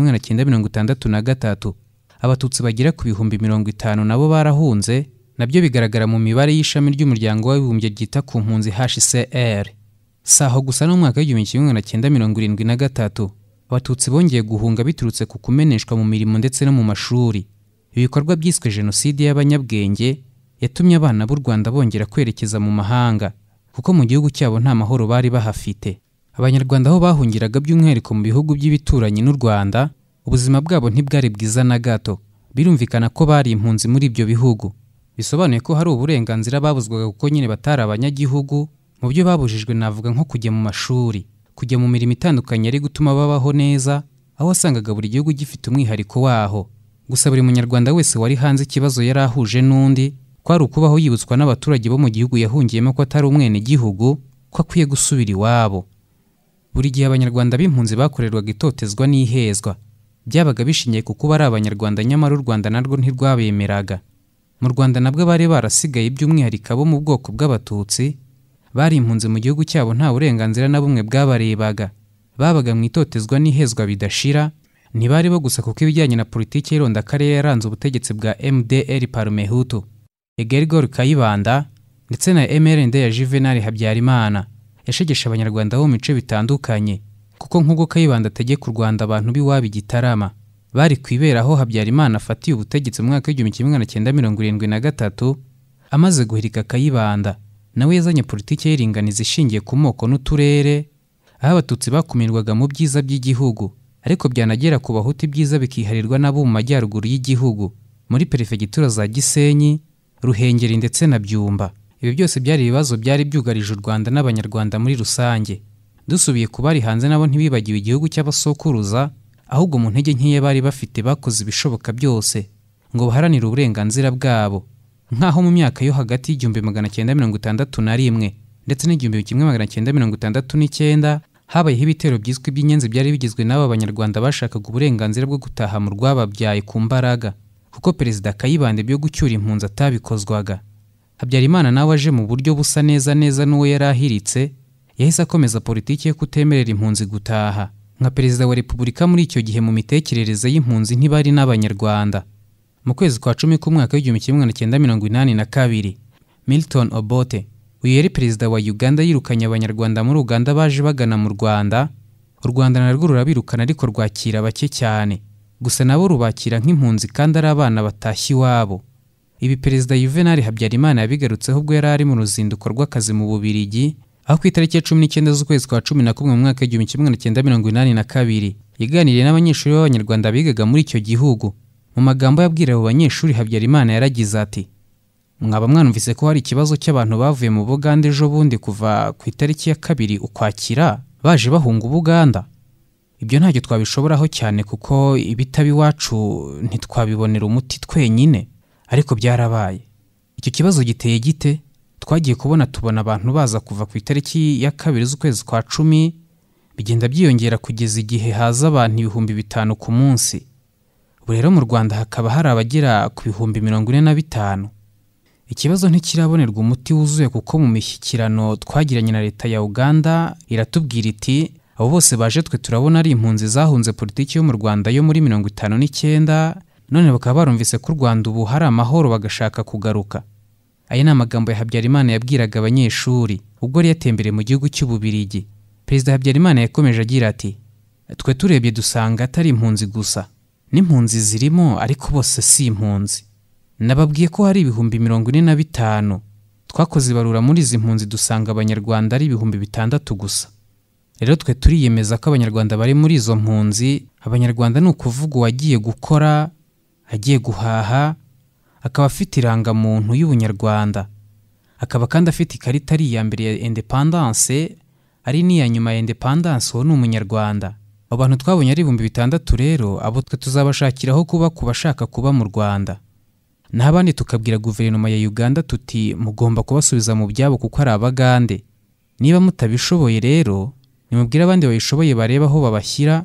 w'1963 abatutsi bagera ku 50,000 nabo barahunze, nabyo bigaragara mu mibare y'ishami ry'umuryango w'abibumbye ryita ku mpunzi HCR. Saho gusa no mu mwaka w'1973 abatutsi bongeye guhunga biturutse ku kumeneshwa mu mirimo ndetse no mu mashuri. Ibikorwa byiswe jenoside y'abanyabwenge yatumye abana b'u Rwanda bongera kwerekeza mu mahanga, kuko mu gihugu cyabo nta mahoro bari bahafite. Abanyarwanda aho bahungiraga by'umwihariko mu bihugu by'ibituranyi n'u Rwanda, ubuzima bwabo ntibwari bwiza na gato. Birumvikana ko bari impunzi muri ibyo bihugu. Bisobanuye ko hari uburenganzira babuzwaga kuko nyine batari abanyagihugu. Mu byo babujijwe navuga nko kujya mu mashuri, kujya mu mirimo itandukanye ari gutuma babaho neza, aho wasangaga buri gihugu gifite umwihariko waho. Gusa buri munyarwanda wese wari hanze ikibazo yari ahuje n'undi, kwari ukubaho yibutswa n'abaturage bo mu gihugu yahungiyemo ko atari umwene gihugu, ko akwiye gusubira iwabo. Buri gihe abanyarwanda b'impunzi bakorerwaga itotezwa n'ihezwa, byabaga bishingiye ku kuba ari abanyarwanda nyamara u Rwanda narwo ntirwabemeraga. Mu Rwanda nabwo bari barasigaye by'umwihariko abo mu bwoko bw'abatutsi, bari impunzi mu gihugu cyabo nta burenganzira na bumwe bwabarebaga. Babaga mu itotezwa n'ihezwa bidashira, ntibari bo gusa kuko ibijyanye na politiki y'irondakarere yaranze ubutegetsi bwa MDR Parmehutu, Egergor Kayibanda ndetse na MRND ya Juvenal Habyarimana yashegesha abanyarwanda bo mu bice bitandukanye, kuko nk'ubwo Kayibanda ategeka u Rwanda abantu b'iwabo Gitarama bari kwiberaho Habyarimana afatiye ubutegetsi mu mwaka w'1973. Amaze guhirika Kayibanda, nawe yazanye politiki y'iringaniza ishingiye ku moko n'uturere, aho abatutsi bakumirwaga mu byiza by'igihugu, ariko byanagera ku bahutu ibyiza bikiharirwa n'abo mu majyaruguru y'igihugu muri perefegitura za Gisenyi, Ruhengeri ndetse na Byumba. Ibi byose byari ibibazo byari byugarije u Rwanda n'abanyarwanda muri rusange. Dusubiye ku bari hanze nabo ntibibagiwe igihugu cy'abasokuruza, ahubwo mu ntege nkeya bari bafite bakoze ibishoboka byose ngo baharanire uburenganzira bwabo, nk'aho mu myaka yo hagati y'1961 ndetse n'1969 habayeho ibitero byiswe iby'inyenzi byari bigizwe n'aba banyarwanda bashakaga uburenganzira bwo gutaha mu rwababyaye ku mbaraga, kuko Perezida Kayibanda byo gucyura impunzi atabikozwaga. Habyarimana nawe aje mu buryo busa neza n'uwo yari ahiritse, yahise akomeza politiki yo kutemerera impunzi gutaha. Nka Perezida wa Repubulika muri icyo gihe mu mitekerereze y'impunzi ntibari n'abanyarwanda. Mu kwezi kwa 10 k'umwaka w'1982, Milton Obote, uyu yari Perezida wa Uganda, yirukanye abanyarwanda muri Uganda baje bagana mu Rwanda. U Rwanda narwo rurabirukana ariko rwakira bake cyane, gusa nabo rubakira nk'impunzi kandi ari abana batashye iwabo. Ibi Perezida Juvenal Habyarimana yabigarutseho ubwo yari ari mu ruzinduko rw'akazi mu Bubiligi, aho ku itariki ya 19 z'ukwezi kwa 11 mu mwaka w'1982 yaganiriye n'abanyeshuri b'abanyarwanda bigaga muri icyo gihugu. Mu magambo yabwira abo banyeshuri, Habyarimana yaragize ati: "Mwaba mwanumvise ko hari ikibazo cy'abantu bavuye mu Buganda ejo bundi kuva ku itariki ya 2 Ukwakira baje bahunga Ubuganda. Ibyo ntacyo twabishoboraho cyane kuko ibitaba iwacu ntitwabibonera umuti twenyine, ariko byarabaye. Icyo kibazo giteye gite? Twagiye tubona abantu baza kuva ku itariki ya 2 z'ukwezi kwa 10, bigenda byiyongera kugeza igihe haza abantu 5,000 ku munsi. Ubu rero mu Rwanda hakaba hari abagera ku 45,000. Ikibazo ntikirabonerwa umuti wuzuye kuko mu mishyikirano twagiranye na leta ya Uganda iratubwira iti abo bose baje twe turabona ari impunzi zahunze politiki yo mu Rwanda yo muri 59, none bakaba barumvise ko u Rwanda ubu hari amahoro bagashaka kugaruka." Aya ni amagambo ya Habyarimana yabwiraga abanyeshuri ubwo yari yatembereye mu gihugu cy'Ububiligi. Perezida Habyarimana yakomeje agira ati: "Twe turebye dusanga atari impunzi gusa, n'impunzi zirimo ariko bose si impunzi. Nababwiye ko hari 45,000. Twakoze ibarura muri izi mpunzi dusanga abanyarwanda ari 6,000 gusa. Rero twe turiyemeza ko abanyarwanda bari muri izo mpunzi, abanyarwanda ni ukuvuga uwagiye gukora, agiye guhaha, akaba afite irangamuntu y'ubunyarwanda, akaba kandi afite ikarita ari iya mbere ya independence, ari n'iya nyuma ya independence, uwo ni umunyarwanda. Abo bantu twabonye ari 6,000 rero, abo twe tuzabashakiraho kuba ku bashaka kuba mu Rwanda. N'abandi tukabwira guverinoma ya Uganda tuti mugomba kubasubiza mu byabo kuko ari Abagande. Niba mutabishoboye rero, nimubwira abandi babishoboye bareba aho babashyira,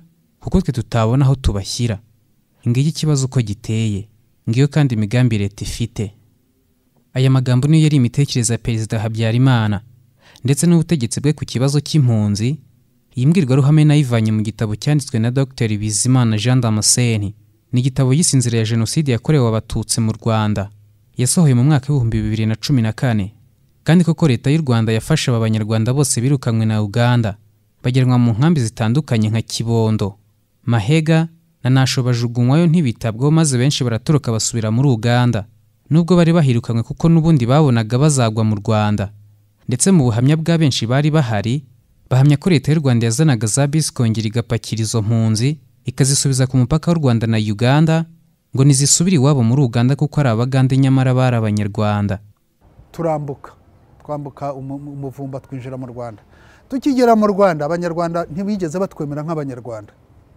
kuko twe tutabona aho tubashyira. Ngiki ikibazo uko giteye, ngiyo kandi imigambi leta ifite. Aya magambo niyo yari imitekerereze ya Perezida Habyarimana ndetse n'ubutegetsi bwe ku kibazo cy'impunzi. Iyi mbwirwaruhame nayivanye mu gitabo cyanditswe na Dr Bizimana Jean Damascene. Ni igitabo y'Insinzi ya Jenoside yakorewe Abatutsi mu Rwanda, yasohoye mu mwaka wa 2014. Kandi koko leta y'u Rwanda yafashe aba banyarwanda bose birukanywe na Uganda bageranwa mu nkambi zitandukanye nka Kibondo, Mahega na Nasho, bajugunywayo ntibitabwaho, maze benshi baratoroka basubira muri Uganda nubwo bari bahirukanywe kuko n'ubundi babonaga bazagwa mu Rwanda. Ndetse mu buhamya bwa benshi bari bahari, bahamya ko leta y'u Rwanda yazanaga za bisi kongera igapakira izo mpunzi ikazisubiza ku mupaka w'u Rwanda na Uganda ngo nizisubire iwabo muri Uganda kuko ari Abagande nyamara bari Abanyarwanda. Twambuka umuvumba twinjira mu Rwanda. Tukigera mu Rwanda, Abanyarwanda ntibigeze batwemera nk'Abanyarwanda,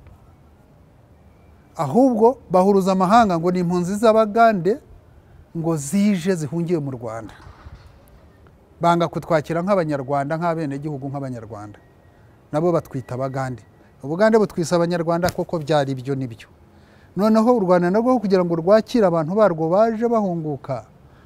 ahubwo bahuruza amahanga ngo ni impunzi z'Abagande ngo zije zihungiye mu Rwanda. Banga kutwakira nk'Abanyarwanda, nk'abenegihugu nk'Abanyarwanda, nabo batwita Abagande. Ubugande butwisa Abanyarwanda koko byari ibyo nibyo. Noneho u Rwanda narwo kugira ngo rwakire abantu barwo baje bahunguka,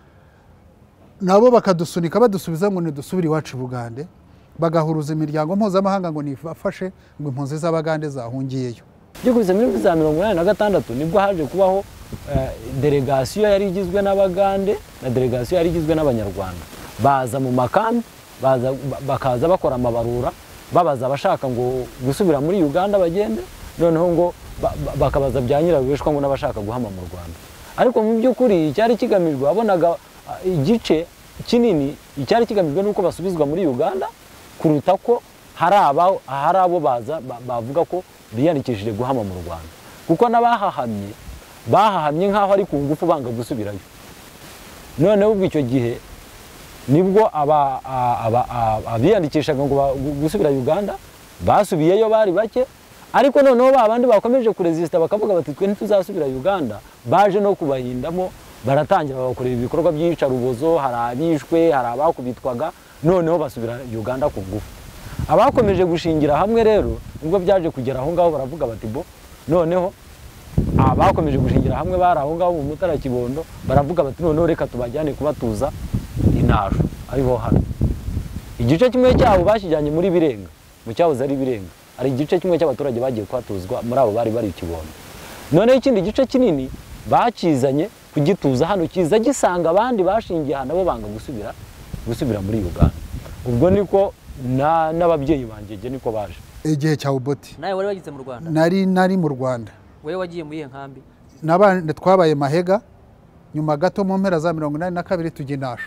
nabo bakadusunika badusubiza ngo nidusubire iwacu Bugande, bagahuruza imiryango mpuzamahanga ngo nifashe ngo impunzi z'Abagande zahungiyeyo. Byukurize muri 1986 nibwo haje kubaho delegation yari igizwe n'Abagande na delegation yari igizwe n'Abanyarwanda. Baza mu makambi, bakaza bakora amabarura, babaza abashaka ngo gusubira muri Uganda bagende, noneho ngo bakabaza bya nyirabishwa ngo n'abashaka guhama mu Rwanda. Ariko mu by'ukuri cyari kigamijwe, abonaga igice kinini cyari kigamijwe nuko basubizwa muri Uganda kuruta ko hari abo baza bavuga ko biyandikishije guhama mu Rwanda, kuko bahahamye nk'aho ari ku ngufu banga gusubirayo. Noneho ubwo icyo gihe nibwo abiyandikishaga ngo gusubira Uganda basubiyeyo bari bake, ariko noneho babandi bakomeje kuresista bakavuga bati twe ntituzasubira Uganda, baje no kubahindamo, baratangira bakorera ibikorwa by'ica rubozo, hari abishwe, hari abakubitwaga, noneho basubira Uganda ku ngufu. Abakomeje gushingira hamwe rero ubwo byaje kugera aho ngaho baravuga bati bo, noneho abakomeje gushingira hamwe bari aho ngaho mu Mutara Kibondo baravuga bati noneho reka tubajyane kubatuza Nasho ariho hano. Igice kimwe cyabo bashyijyanye muri Birenga, mu cyahoze ari Birenga, ari igice kimwe cy'abaturage bagiye kwatuzwa muri abo bari Kibondo. Noneho ikindi gice kinini bakizanye kugituza hano, kiza gisanga abandi bashingiye hano bo banga gusubira muri Uganda. Ubwo niko n'ababyeyi banjye niko baje. Igihe cya Uboti nawe wari wagize mu Rwanda? Nari mu Rwanda. Wewe wagiye muri nkambi? Nabandi twabaye Mahega, nyuma gato mu mpera za 82 tujye Nasho.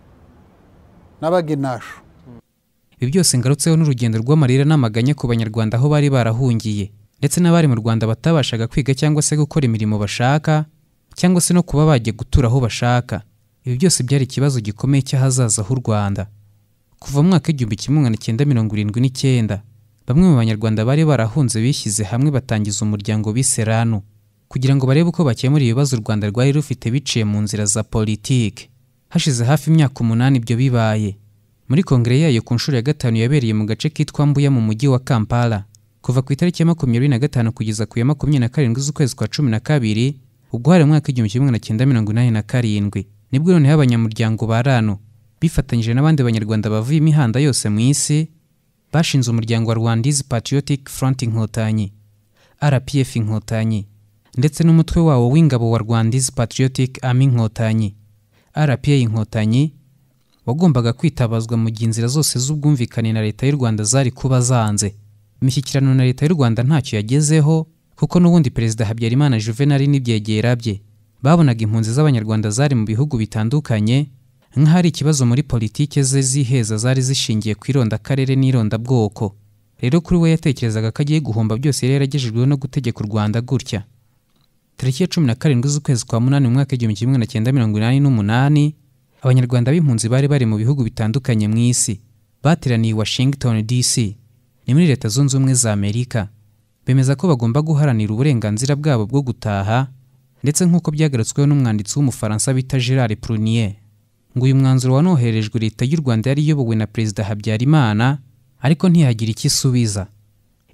Nabaga Nasho. Ibi byose ngarutseho n'urugendo rw'amarira n'amaganya ku Banyarwanda aho bari barahungiye, ndetse n'abari mu Rwanda batabashaga kwiga cyangwa se gukora imirimo bashaka, cyangwa se no kuba bagiye gutura aho bashaka. Ibi byose byari ikibazo gikomeye cy'ahazaza h'u Rwanda. Kuva mu mwaka w'1979 bamwe mu Banyarwanda bari barahunze bishyize hamwe batangiza umuryango bise RANU kugira ngo barebe uko bakemura ibibazo u Rwanda rwari rufite biciye mu nzira za politike. Hashize hafi imyaka 8 ibyo bibaye. Muri kongere yayo ku nshuro ya 5 yabereye mu gace kitwa Mbuya mu mujyi wa Kampala kuva ku itariki ya 25 kugeza ku ya 27 z'ukwezi kwa 12, ubwo hari mu mwaka w'1987 nibwo noneho abanyamuryango ba RANU bifatanyije n'abandi Banyarwanda bavuye imihanda yose mu isi bashinze umuryango wa Rwandese Patriotic Front Inkotanyi, RPF Inkotanyi, ndetse n'umutwe wawo w'ingabo wa Rwandese Patriotic Army Inkotanyi, RPA Inkotanyi, wagombaga kwitabazwa mu gihe inzira zose z'ubwumvikane na leta y'u Rwanda zari kuba zanze. Imishyikirano na leta y'u Rwanda ntacyo yagezeho kuko n'ubundi Perezida Habyarimana Juvenal n'ibyegera bye babonaga impunzi z'Abanyarwanda zari mu bihugu bitandukanye nk'ahari ikibazo muri politike ze ziheza zari zishingiye ku irondakarere n'irondabwoko. Rero kuri we yatekerezaga ko agiye guhomba byose yari yaragejejweho no gutegeka u Rwanda gutya. Tariki ya 17 z'ukwezi kwa 8 mu mwaka w'1988 Abanyarwanda b'impunzi bari mu bihugu bitandukanye mu isi bateraniye Washington DC ni muri Leta Zunze Ubumwe za Amerika, bemeza ko bagomba guharanira uburenganzira bwabo bwo gutaha, ndetse nk'uko byagarutsweho n'umwanditsi w'Umufaransa bita Gerard Prunier. Ngo uyu mwanzuro wanoherejwe leta y'u Rwanda yari iyobowe na Perezida Habyarimana, ariko ntiyagira icyo isubiza.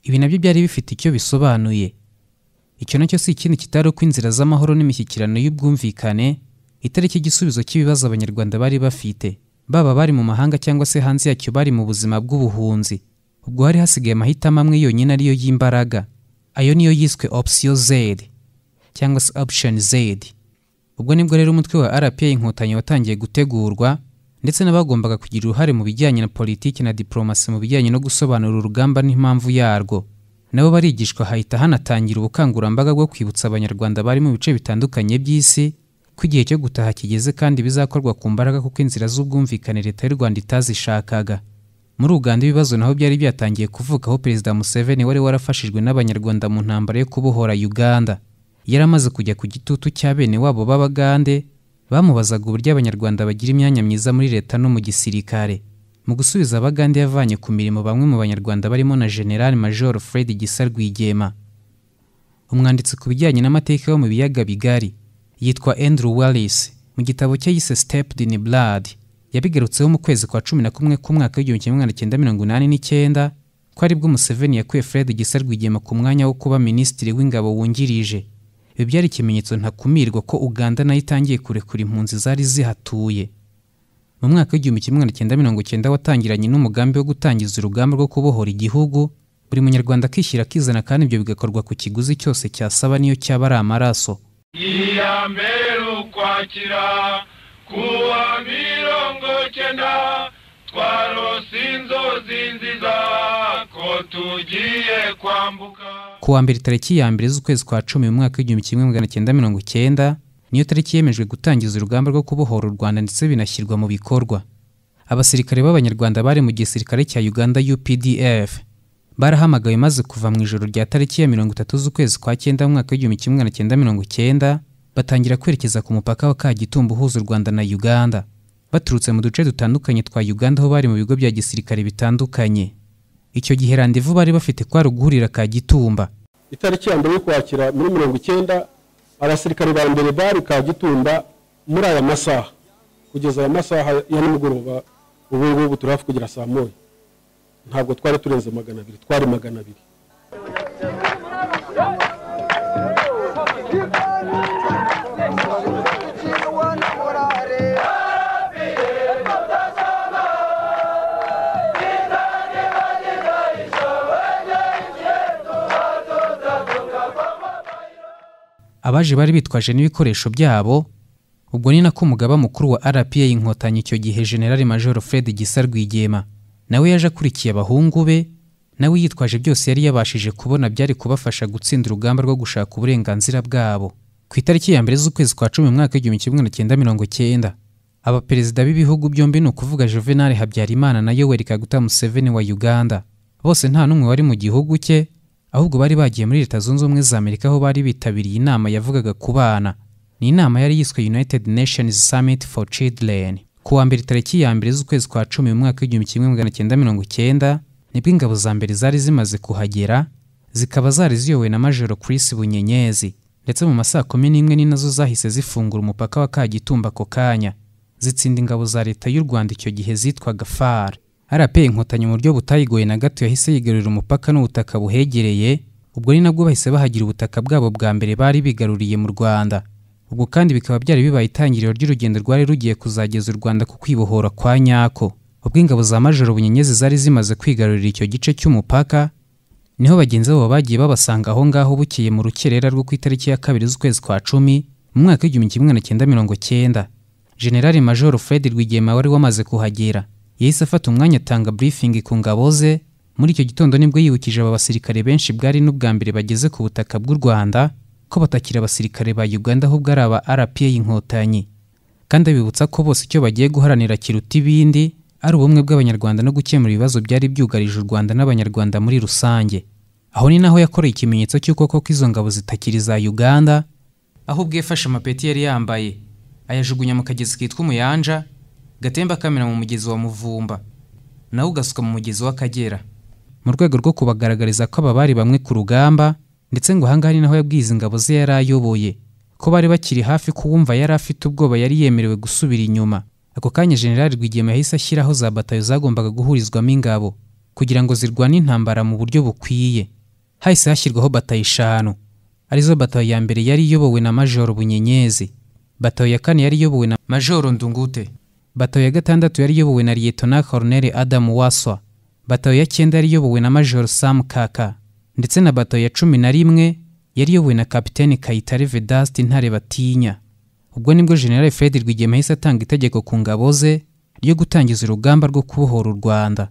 Ibi nabyo byari bifite icyo bisobanuye. Icyo nacyo si ikindi kitari uko inzira z'amahoro n'imishyikirano y'ubwumvikane itari igisubizo cy'ibibazo abanyarwanda bari bafite, baba bari mu mahanga cyangwa se hanze yacyo bari mu buzima bw'ubuhunzi. Ubwo hari hasigaye amahitamo amwe yonyine ariyo y'imbaraga, ayo niyo yiswe option Z cyangwa se option Z. Ubwo nibwo rero umutwe wa RPA Inkotanyi watangiye gutegurwa, ndetse n'abagombaga kugira uruhare mu bijyanye na politiki na diplomasi mu bijyanye no gusobanura urugamba n'impamvu yarwo. Nabo barigishwa hahita hanatangira ubukangurambaga bwo kwibutsa abanyarwanda bari mu bice bitandukanye by'isi ko igihe cyo gutaha kigeze kandi bizakorwa ku mbaraga kuko inzira z'ubwumvikane leta y'u Rwanda itazishakaga. Muri Uganda ibibazo naho byari byatangiye kuvuka aho Perezida Museveni wari warafashijwe n'abanyarwanda mu ntambara yo kubohora Uganda. Yaramaze kujya ku gitutu cya bene wabo b'Abagande bamubazaga uburyo abanyarwanda bagira imyanya myiza muri leta no mu gisirikare. Mu gusubiza Abagande yavanye ku mirimo bamwe mu banyarwanda barimo na General Major Fred Gisa Rwigema. Umwanditsi ku bijyanye n'amateka yo mu biyaga bigari yitwa Andrew Wallace mu gitabo cye yise Steeped in Blood yabigarutseho mu kwezi kwa 11 k'umwaka w'1989 ko aribwo Museveni yakuye Fred Gisa Rwigema ku mwanya wo kuba minisitiri w'ingabo wungirije. Ibi byari ikimenyetso ntakumirwa ko Uganda nayo itangiye kurekura impunzi zari zihatuye. Mu mwaka w'1990 watangiranye n'umugambi wo gutangiza urugamba rwo kubohora igihugu, buri munyarwanda akishyira akizana kandi ibyo bigakorwa ku kiguzi cyose cyasaba niyo cyaba ari amaraso. Iya mbere ukwakira kuwa 90 twarose inzozi nziza ko tugiye kwambuka. Kuwa mbere tariki ya mbere z'ukwezi kwa 10 mu mwaka w'1990 niyo tariki yemejwe gutangiza urugamba rwo kubohora u Rwanda ndetse binashyirwa mu bikorwa. Abasirikare b'abanyarwanda bari mu gisirikare cya Uganda UPDF barahamagawe maze kuva mu ijoro rya tariki ya 30 z'ukwezi kwa 9 mu mwaka w'1990 batangira kwerekeza ku mupaka wa Kagitumba uhuza u Rwanda na Uganda, baturutse mu duce dutandukanye twa Uganda aho bari mu bigo bya gisirikare bitandukanye. Icyo gihe randevu bari bafite kwa ruguhurira Kagitumba. Itariki ya mbere yo kwakira muri 90 abasirikare ba mbere bari Kagitumba muri aya masaha kugeza aya masaha ya nimugoroba. Ubu turafu kugira saa moya ntabwo twari turenze 200, twari 200. Abaje bari bitwaje n'ibikoresho byabo. Ubwo ni nako umugaba mukuru wa RPA Inkotanyi icyo gihe General Major Fred Gisa Rwigema nawe yaje akurikiye abahungu be, nawe yitwaje byose yari yabashije kubona byari kubafasha gutsinda urugamba rwo gushaka uburenganzira bwabo. Ku itariki ya mbere z'ukwezi kwa 10 mu mwaka w'1990 abaperezida b'ibihugu byombi ni ukuvuga Juvenal Habyarimana na Yoweri Kaguta Museveni wa Uganda bose nta numwe wari mu gihugu cye, ahubwo bari bagiye muri Leta Zunze Ubumwe za Amerika aho bari bitabiriye inama yavugaga ku bana. Ni inama yari yiswe United Nations Summit for Children. Kuwa mbere tariki ya mbere z'ukwezi kwa 10 mu mwaka w'1990 nibwo ingabo za mbere zari zimaze kuhagera, zikaba zari ziyobowe na Major Chris Bunyenyezi, ndetse mu masaa 11 ni nazo zahise zifungura umupaka wa Kagitumba ako kanya zitsinda ingabo za leta y'u Rwanda icyo gihe zitwaga FAR. RPA Inkotanyi mu buryo butayigoye na gato yahise yigarurira umupaka n'ubutaka buhegereye. Ubwo ni nabwo bahise bahagira ubutaka bwabo bwa mbere bari bigaruriye mu Rwanda. Ubwo kandi bikaba byari bibaye itangiriro ry'urugendo rwari rugiye kuzageza u Rwanda ku kwibohora kwa nyako. Ubwo ingabo za Major Bunyenyezi zari zimaze kwigarurira icyo gice cy'umupaka, niho bagenzi babo bagiye babasanga aho ngaho bukeye mu rukerera rwo ku itariki ya 2 z'ukwezi kwa 10 mu mwaka w'1990. General Major Fred Rwigema wari wamaze kuhagera yahise afata umwanya atanga briefing ku ngabo ze. Muri icyo gitondo nibwo yibukije aba basirikare benshi bwari n'ubwa mbere bageze ku butaka bw'u Rwanda ko batakira abasirikare ba Uganda ahubwo ari aba RPA Inkotanyi, kandi abibutsa ko bose icyo bagiye guharanira kiruta ibindi ari ubumwe bw'abanyarwanda no gukemura ibibazo byari byugarije u Rwanda n'abanyarwanda muri rusange. Aho ni naho yakoreye ikimenyetso cy'uko koko izo ngabo zitakiri za Uganda, ahubwo yafashe amapeti yari yambaye ayajugunya mu kagezi kitwa Umuyanja gatemba kamera mu mugezi wa Muvumba nawe ugasuka mu mugezi w'Akagera, mu rwego rwo kubagaragariza ko aba bari bamwe ku rugamba. Ndetse ngo ahangaha ni naho yabwize ingabo ze yari ayoboye ko bari bakiri hafi kuwumva yari afite ubwoba yari yemerewe gusubira inyuma. Ako kanya General Rwigema yahise ashyiraho za batayo zagombaga guhurizwamo ingabo kugira ngo zirwane intambara mu buryo bukwiye. hahise hashyirwaho batayo 5 arizo batayo ya mbere yari iyobowe na Major Bunyenyezi, batayo ya 4 yari iyobowe na Major Ndungute, batayo ya 6 yari iyobowe na Lieutenant Colonel Adam Waswa, batayo ya 9 yari iyobowe na Major Sam Kaka, ndetse na batayo ya 11 yari iyobowe na Kapiteni Kayitare Vedaste Ntare Batinya. Ubwo nibwo General Fred Rwigema yahise atanga itegeko ku ngabo ze ryo gutangiza urugamba rwo kubohora u Rwanda.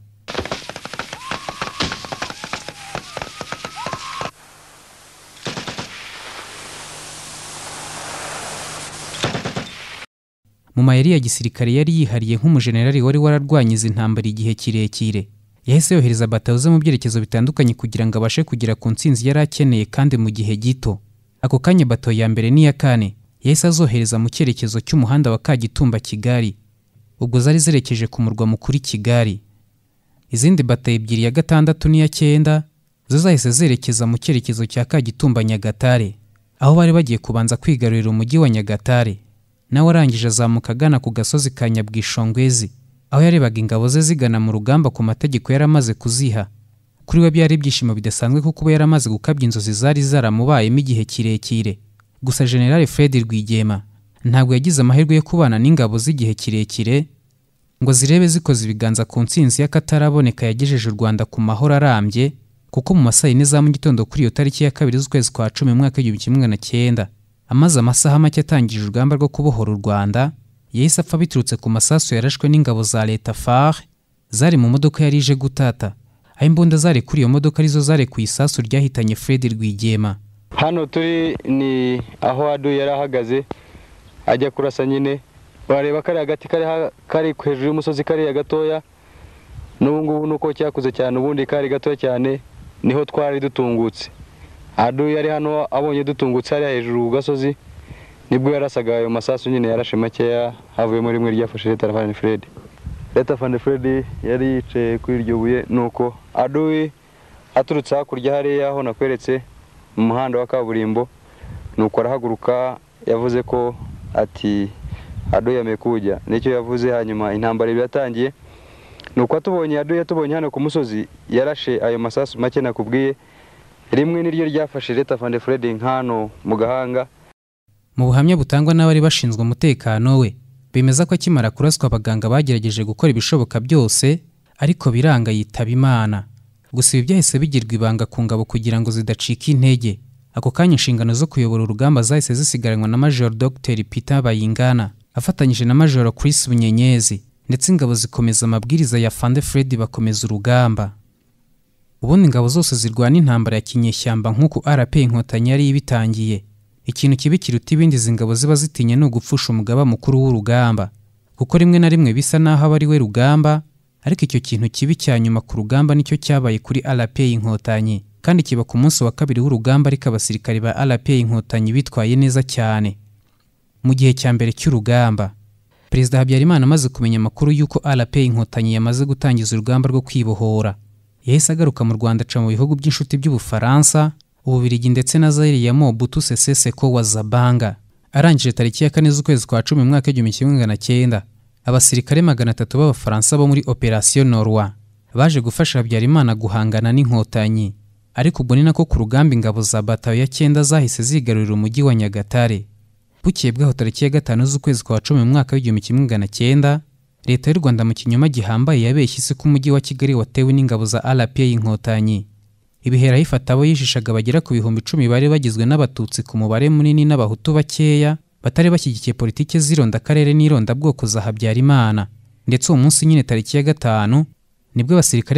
Mu mayeri ya gisirikare yari yihariye nk'umujenerali wari wararwanyiza intambara igihe kirekire, yahise yohereza batayo ze mu byerekezo bitandukanye kugira ngo abashe kugera ku ntsinzi yari akeneye kandi mu gihe gito. Ako kanya batayo ya mbere n'iya 4 yahise azohereza mu cyerekezo cy'umuhanda wa Kagitumba Kigali, ubwo zari zerekeje ku murwa mukuru Kigali. Izindi batayo 2 ya 6 n'iya 9 zo zahise zerekeza mu cyerekezo cya Kagitumba Nyagatare, aho bari bagiye kubanza kwigarurira umujyi wa Nyagatare. Nawe arangije azamuka agana ku gasozi ka Nyabwishongwezi, aho yarebaga ingabo ze zigana mu rugamba ku mategeko yaramaze kuziha. Kuri we byari ibyishimo bidasanzwe kuko yaramaze gukabya inzozi zari zaramubayemo igihe kirekire. Gusa General Fred Rwigema ntabwo yagize amahirwe yo kubana n'ingabo z'igihe kirekire ngo zirebe zikoze ibiganza ku ntsinzi y'akataraboneka yagejeje u Rwanda ku mahoro arambye, kuko mu masaha 4 za mu gitondo kuri iyo tariki ya 2 z'ukwezi kwa 10 mu mwaka w'1900 amaze amasaha make atangije urugamba rwo kubohora u Rwanda, yahise apfa biturutse ku masasu yarashwe n'ingabo za leta FAR zari mu modoka yari ije gutata, aho imbunda zari kuri iyo modoka arizo zari ku isasu ryahitanye Fred Rwigema. Hano turi ni aho adu yari ahagaze ajya kurasa nyine, bareba kari hagati kari hejuru y'umusozi kari gatoya, n'ubu ngubu nuko cyakuze cyane, ubundi kari gatoya cyane niho twari dutungutse. Adu yari hano abonye dutungutse ari hejuru gasozi, nibwo yarasaga ayo masasu nyine yarashe makeya, havuye muri rimwe ryafashe Leta Van Fred. Leta Van Fred yari yicaye kuri iryo buye, nuko adu aturutse hakurya hariya aho nakweretse mu muhanda wa kaburimbo, nuko arahaguruka yavuze ko ati adu yameye kujya, nicyo yavuze. Hanyuma intambara yatangiye, nuko atubonye adu yatubonye hano ku musozi yarashe ayo masasu make nakubwiye, rimwe niryo ryafashe Leta Van Fred nkano mu gahanga. Mu buhamya butangwa n'abari bashinzwe umutekano we, bemeza ko akimara kuraswa abaganga bagerageje gukora ibishoboka byose ariko biranga yitaba Imana. Gusa ibi byahise bigirwa ibanga ku ngabo kugira ngo zidacika intege. Ako kanya inshingano zo kuyobora urugamba zahise zisigaranwa na Major Dr Peter Bayingana afatanyije na Major Chris Bunyenyezi, ndetse ingabo zikomeza amabwiriza ya Van Fred bakomeza urugamba. Ubundi ingabo zose zirwana intambara ya kinyeshyamba nk'uko RP Inkotanyi yari ibitangiye. Ikintu kibi kiruta ibindi zingabo ziba zitinya no gupfusha umugaba mukuru w'urugamba, kuko rimwe na rimwe bisa naho aba ari we rugamba, ariko icyo kintu kibi cya nyuma ku rugamba nicyo cyabaye kuri RP Inkotanyi, kandi kiba ku munsi wa 2 w'urugamba, ariko abasirikari ba RP Inkotanyi bitwaye neza cyane. Mu gihe cya mbere cy'urugamba, Perezida Habyarimana amaze kumenya amakuru y'uko RP Inkotanyi yamaze gutangiza urugamba rwo kwibohora, yahise agaruka mu Rwanda aca mu bihugu by'inshuti by'Ubufaransa, Ububiligi ndetse na Zaire ya Mobutu Sese Seko wa Zabanga. Arangije tariki ya 4 z'ukwezi kwa 10 mu mwaka w'1900, abasirikare 300 b'Abafaransa bo muri Operation Norwa baje gufasha Habyarimana guhangana n'inkotanyi. Ariko ubwo ni nako ku rugamba ingabo za batayo ya 9 zahise zigarurira umujyi wa Nyagatare. Bukeye bwaho tariki ya 5 z'ukwezi kwa 10 mu mwaka w'1900, Leta y'u Rwanda mu kinyoma gihambaye yabeshye isi ko umujyi wa Kigali watewe n'ingabo za RP Inkotanyi. Ibihera ifata abo yishishaga bagera ku 10,000 bari bagizwe n'abatutsi ku mubare munini n'abahutu bakeya batari bashyigikiye politike zironda karere n'ironda bwoko za Habyarimana. Ndetse uwo munsi nyine tariki ya 5 nibwo abasirikare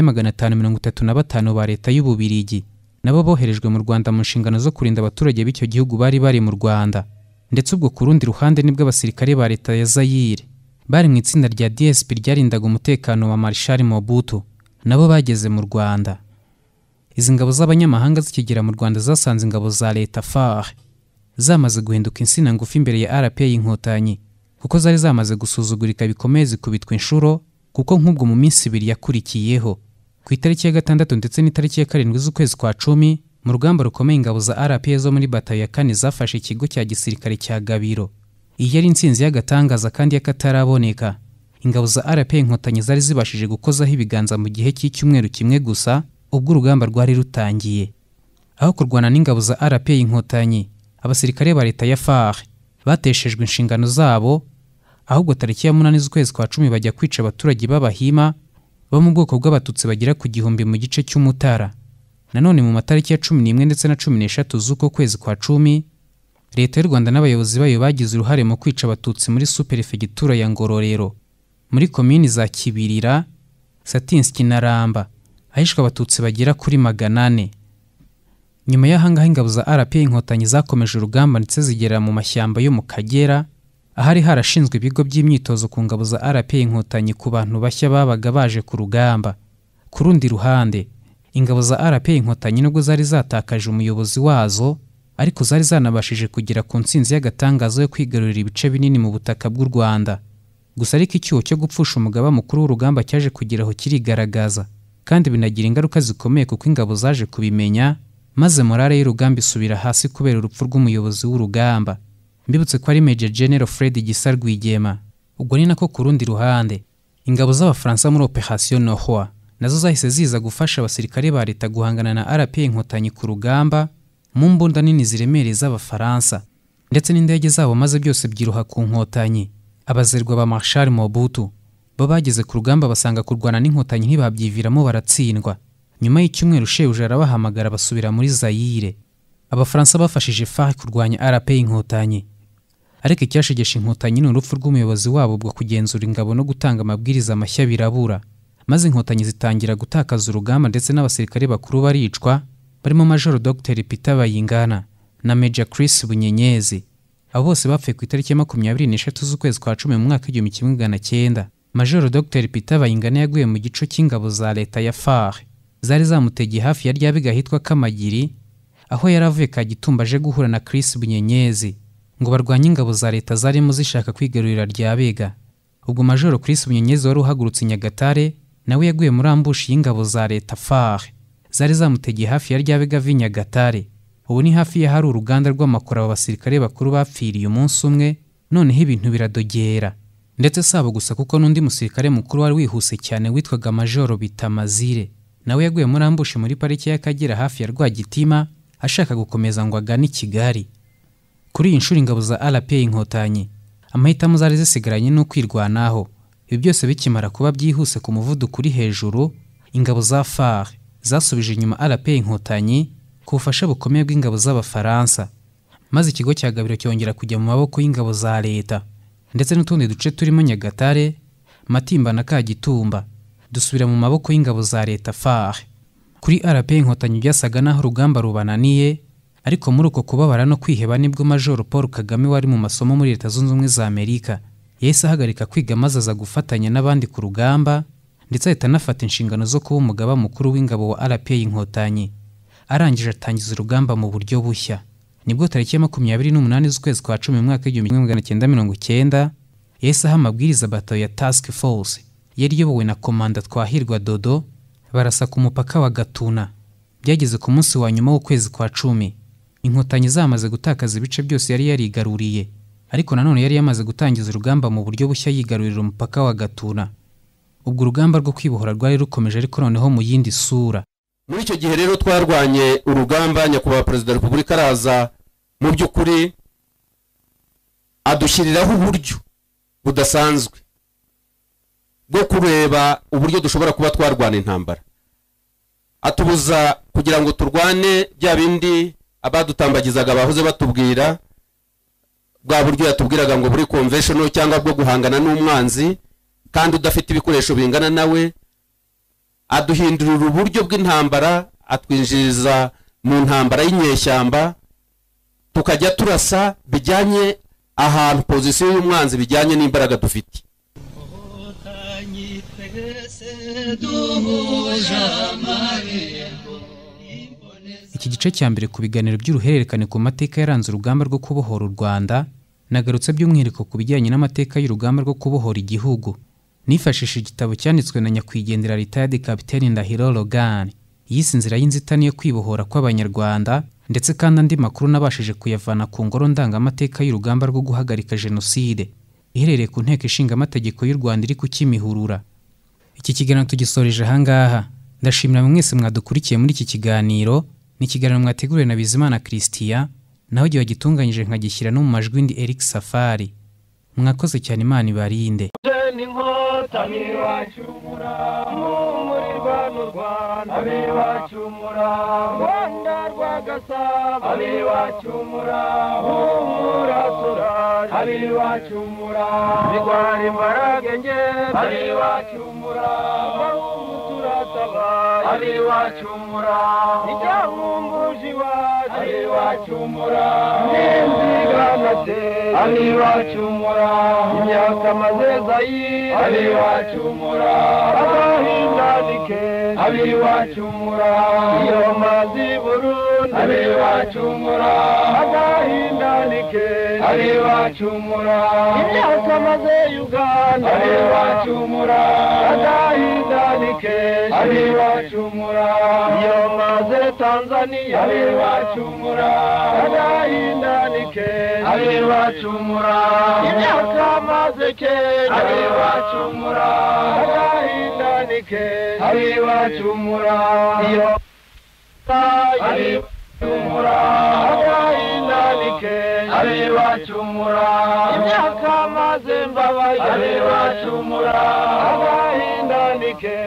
535 ba Leta y'Ububiligi nabo boherejwe mu Rwanda mu nshingano zo kurinda abaturage b'icyo gihugu bari mu Rwanda. Ndetse ubwo ku rundi ruhande nibwo abasirikare ba Leta ya Zaire bari mu itsinda rya DSP ryarindaga umutekano wa Marshal Mobutu nabo bageze mu Rwanda. Izi ngabo z'abanyamahanga zikigera mu Rwanda zasanze ingabo za Leta FAR zamaze guhinduka insina ngufi imbere ya RP Inkotanyi, kuko zari zamaze gusuzugurika bikomeye zikubitwa inshuro, kuko nk'ubwo mu minsi 2 yakurikiyeho ku itariki ya 6 ndetse n'itariki ya 7 z'ukwezi kwa 10 mu rugamba rukomeye ingabo za RP zo muri batayo ya 4 zafashe ikigo cya gisirikare cya Gabiro. Iyi yari intsinzi y'agatangaza kandi y'akataraboneka. Ingabo za RP Inkotanyi zari zibashije gukozaho ibiganza mu gihe cy'icyumweru kimwe gusa ubwo urugamba rwari rutangiye. aho kurwana n'ingabo za RPA Inkotanyi. Abasirikare ba leta ya FARC bateshejwe inshingano zabo, ahubwo tariki ya 8 z'ukwezi kwa 10 bajya kwica abaturage b'Abahima bo mu bwoko bw'abatutsi bagera ku 1000 mu gice cy'Umutara. Nanone mu matariki ya 11 ndetse na 13 z'uko kwezi kwa 10, leta y'u Rwanda n'abayobozi bayo bagize uruhare mu kwica abatutsi muri superefegitura ya Ngororero, muri komini za Kibirira, Satinski na Ramba, ahishwe abatutsi bagera kuri 400. Nyuma y'ahangaha ingabo za RPA Inkotanyi zakomeje urugamba ndetse zigera mu mashyamba yo mu Kagera, ahari harashinzwe ibigo by'imyitozo ku ngabo za RPA Inkotanyi ku bantu bashya babaga baje ku rugamba. Ku rundi ruhande, ingabo za RPA Inkotanyi nubwo zari zatakaje umuyobozi wazo, ariko zari zanabashije kugera ku ntsinzi y'agatangazo yo kwigarurira ibice binini mu butaka bw'u Rwanda. Gusa ariko icyuho cyo gupfusha umugaba mukuru w'urugamba cyaje kugeraho kirigaragaza, kandi binagira ingaruka zikomeye kuko ingabo zaje kubimenya, maze morale y'urugamba isubira hasi kubera urupfu rw'umuyobozi w'urugamba. Mbibutse ko ari Major General Fred Gisa Rwigema. Ubwo ni nako ku rundi ruhande, ingabo z'Abafaransa muri Operation Nohwa nazo zahise ziza gufasha abasirikare ba leta guhangana na RPA Inkotanyi ku rugamba mu mbunda nini ziremereye z'Abafaransa, ndetse n'indege zabo maze byose byiruha ku Nkotanyi. Abazerwa ba Marshal Mobutu bo bageze ku rugamba basanga kurwana n'Inkotanyi ntibabyiviramo baratsindwa. Nyuma y'icyumweru shebuja arabahamagara basubira muri Zaire. Abafaransa bafashije FARC kurwanya RPA Inkotanyi, ariko icyashegesha Inkotanyi ni urupfu rw'umuyobozi wabo bwo kugenzura ingabo no gutanga amabwiriza mashya birabura, maze Inkotanyi zitangira gutakaza urugamba ndetse n'abasirikare bakuru baricwa, barimo Major Dr Peter Bayingana na Major Chris Bunyenyezi. Abo bose bapfuye ku itariki ya 23 z'ukwezi kwa 10 mu mwaka w'1900. Major Dr Peter Bayingana yaguye mu gico cy'ingabo za leta ya FARC zari zamutegeye hafi ya Ryabiga hitwa Kamagiri, aho yaravuye Kagitumba aje guhura na Chris Bunyenyezi ngo barwanye ingabo za leta zarimo zishaka kwigarurira Ryabiga. Ubwo Major Chris Bunyenyezi wari uhagurutse Nyagatare nawe yaguye muri ambushi y'ingabo za leta FARC zari zamutegeye hafi ya Ryabiga Nyagatare. Ubu ni hafi ya hari uruganda rw'amakuru abasirikare bakuru bapfiriye umunsi umwe, noneho ibintu biradogera. Ndetse sabo gusa kuko n'undi musirikare mukuru wari wihuse cyane witwaga Major Bitamazire nawe yaguye muri ambushi muri pariki y'Akagera hafi ya Rwagitima ashaka gukomeza ngo agane Kigali. Kuri iyi nshuro ingabo za RPA Inkotanyi amahitamo zari zisigaranye no kwirwanaho. Ibi byose bikimara kuba byihuse ku muvuduko uri hejuru, ingabo za FARC zasubije inyuma RPA Inkotanyi ku bufasha bukomeye bw'ingabo z'Abafaransa, maze ikigo cya Gabiro cyongera kujya mu maboko y'ingabo za leta, ndetse n'utundi duce turimo Nyagatare, Matimba na Kagitumba dusubira mu maboko y'ingabo za leta FARC. Kuri RPA Inkotanyi byasaga naho urugamba rubananiye, ariko muri uko kubabara no kwiheba nibwo Major Paul Kagame wari mu masomo muri Leta Zunze Ubumwe za Amerika yahise ahagarika kwiga maze aza gufatanya n'abandi ku rugamba, ndetse ahita anafata inshingano zo kuba umugaba mukuru w'ingabo wa RPA Inkotanyi. Arangije atangiza urugamba mu buryo bushya. Nibwo tariki ya 28 z'ukwezi kwa 10 mu mwaka w'1990 yahise aha amabwiriza bato ya Task Force yari iyobowe na Komanda Twahirwa Dodo barasa ku mupaka wa Gatuna. Byageze ku munsi wa nyuma w'ukwezi kwa 10, Inkotanyi zamaze gutakaza ibice byose yari yarigaruriye, ariko nanone yari yamaze gutangiza urugamba mu buryo bushya yigarurira umupaka wa Gatuna. Ubwo urugamba rwo kwibohora rwari rukomeje ariko noneho mu yindi sura. Muri icyo gihe rero twarwanye urugamba, nyakubahwa Perezida wa Repubulika araza mu by'ukuri adushyiriraho uburyo budasanzwe bwo kureba uburyo dushobora kuba twarwana intambara. Atubuza kugira ngo turwane bya bindi abadutambagizaga bahoze batubwira, bwa buryo yatubwiraga ngo buri conventional cyangwa bwo guhangana n'umwanzi kandi udafite ibikoresho bingana nawe. Aduhindurira uburyo bw'intambara, atwinjiriza mu ntambara y'inyeshyamba, tukajya turasa bijyanye ahantu position y'umwanzi bijyanye n'imbaraga dufite. Iki gice cya mbere ku biganiro by'uruhererekane ku mateka yaranze urugamba rwo kubohora u Rwanda, nagarutse by'umwihariko ku bijyanye n'amateka y'urugamba rwo kubohora igihugu. Nifashishije igitabo cyanditswe na nyakwigendera retired Capitaine Ndahiro Logan yise Inzira y'inzitane yo kwibohora kw'Abanyarwanda, ndetse kandi andi makuru nabashije kuyavana ku ngoro ndangamateka y'urugamba rwo guhagarika jenoside iherereye ku nteko ishinga amategeko y'u Rwanda iri ku Kimihurura. Iki kiganiro tugisoreje ahangaha. Ndashimira mwese mwadukurikiye muri iki kiganiro, ni ikiganiro mwateguriwe na Bizimana Christian naho gihe wagitunganyije nkagishyira no mu majwi ndi Eric Safari. Mwakoze cyane, Imana ibarinde. imyaka mazeza wacumura agahindanike wacumura iyo mazi Burundi wacumura agahindanike wacumura imyaka maze Uganda wacumura agahindanike wacumura iyo maze Tanzania wacumura agahindanike wacumura imyaka maze Kenya wacumura agahindanike wacumura iyo wacumura agahindanike wacumura imyaka maze Mbabazi wacumura agahindanike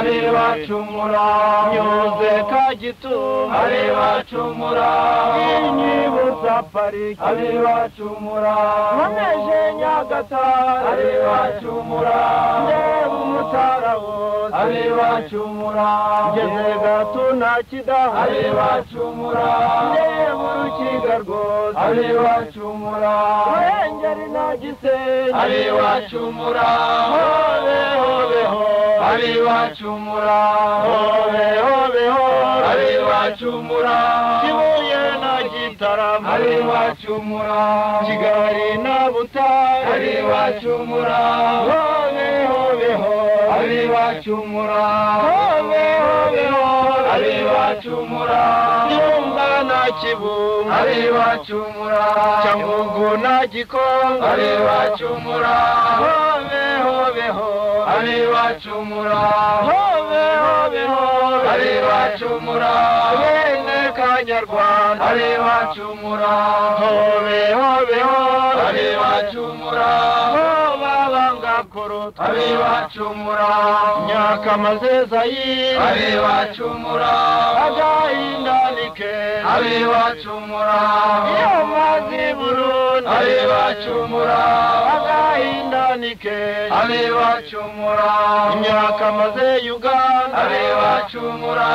wacumura nyuze Kagitumba wacumura inyibutsa Pariki wacumura nkomeje Nyagatare wacumura ndeba Umutara wose wacumura ngeze Gatuna Kidaho wacumura ndeba Urukiga rwose wacumura Ruhengeri na Gisenyi wacumura hobe hobe ho wacumura hobe hobe ho wacumura Kibuye na Gitarama wacumura Kigali na Butare wacumura hobe hobe ho wacumura hobe hobe ho wacumura Nyumba na Kibungo wacumura Cyangugu na Gikongo wacumura hobe hobe ho wacumura hobe hobe ho wacumura bene Kanyarwanda wacumura hobe hobe ho wacumura babanga Korota wacumura myaka mazeza wacumura agahindanike wacumura iyo mazi Burundi wacumura agahindanike wacumura imyaka maze Uganda wacumura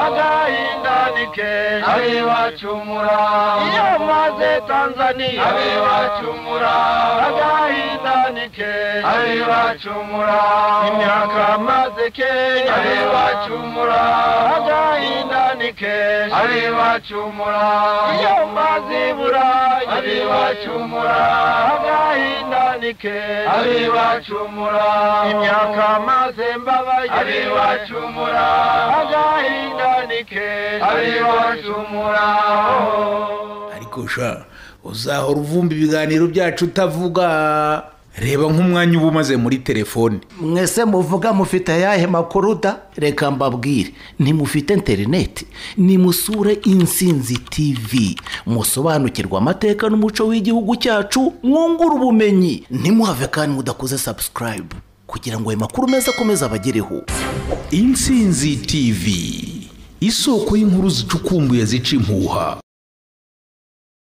agahindanike wacumura iyo maze Tanzania wacumura agahindanike wacumura imyaka maze Kenya wacumura agahindanike wacumura iyo mazi Burayi wacumura agahindanike wacumura imyaka maze Mbabazi wacumura agahindanike wacumura. Ariko sha uzahora uvumba ibiganiro byacu utavuga, reba nk'umwanya uba umaze muri telefone. Mwese muvuga mufite ayahe makuru da? Reka mbabwire, ntimufite interineti, nimusure Intsinzi TV musobanukirwa amateka n'umuco w'igihugu cyacu, mwungura ubumenyi. Ntimuhave kandi mudakoze subscribe kugira ngo ayo makuru meza akomeze abagereho. Intsinzi TV, isoko y'inkuru zicukumbuye zica impuha.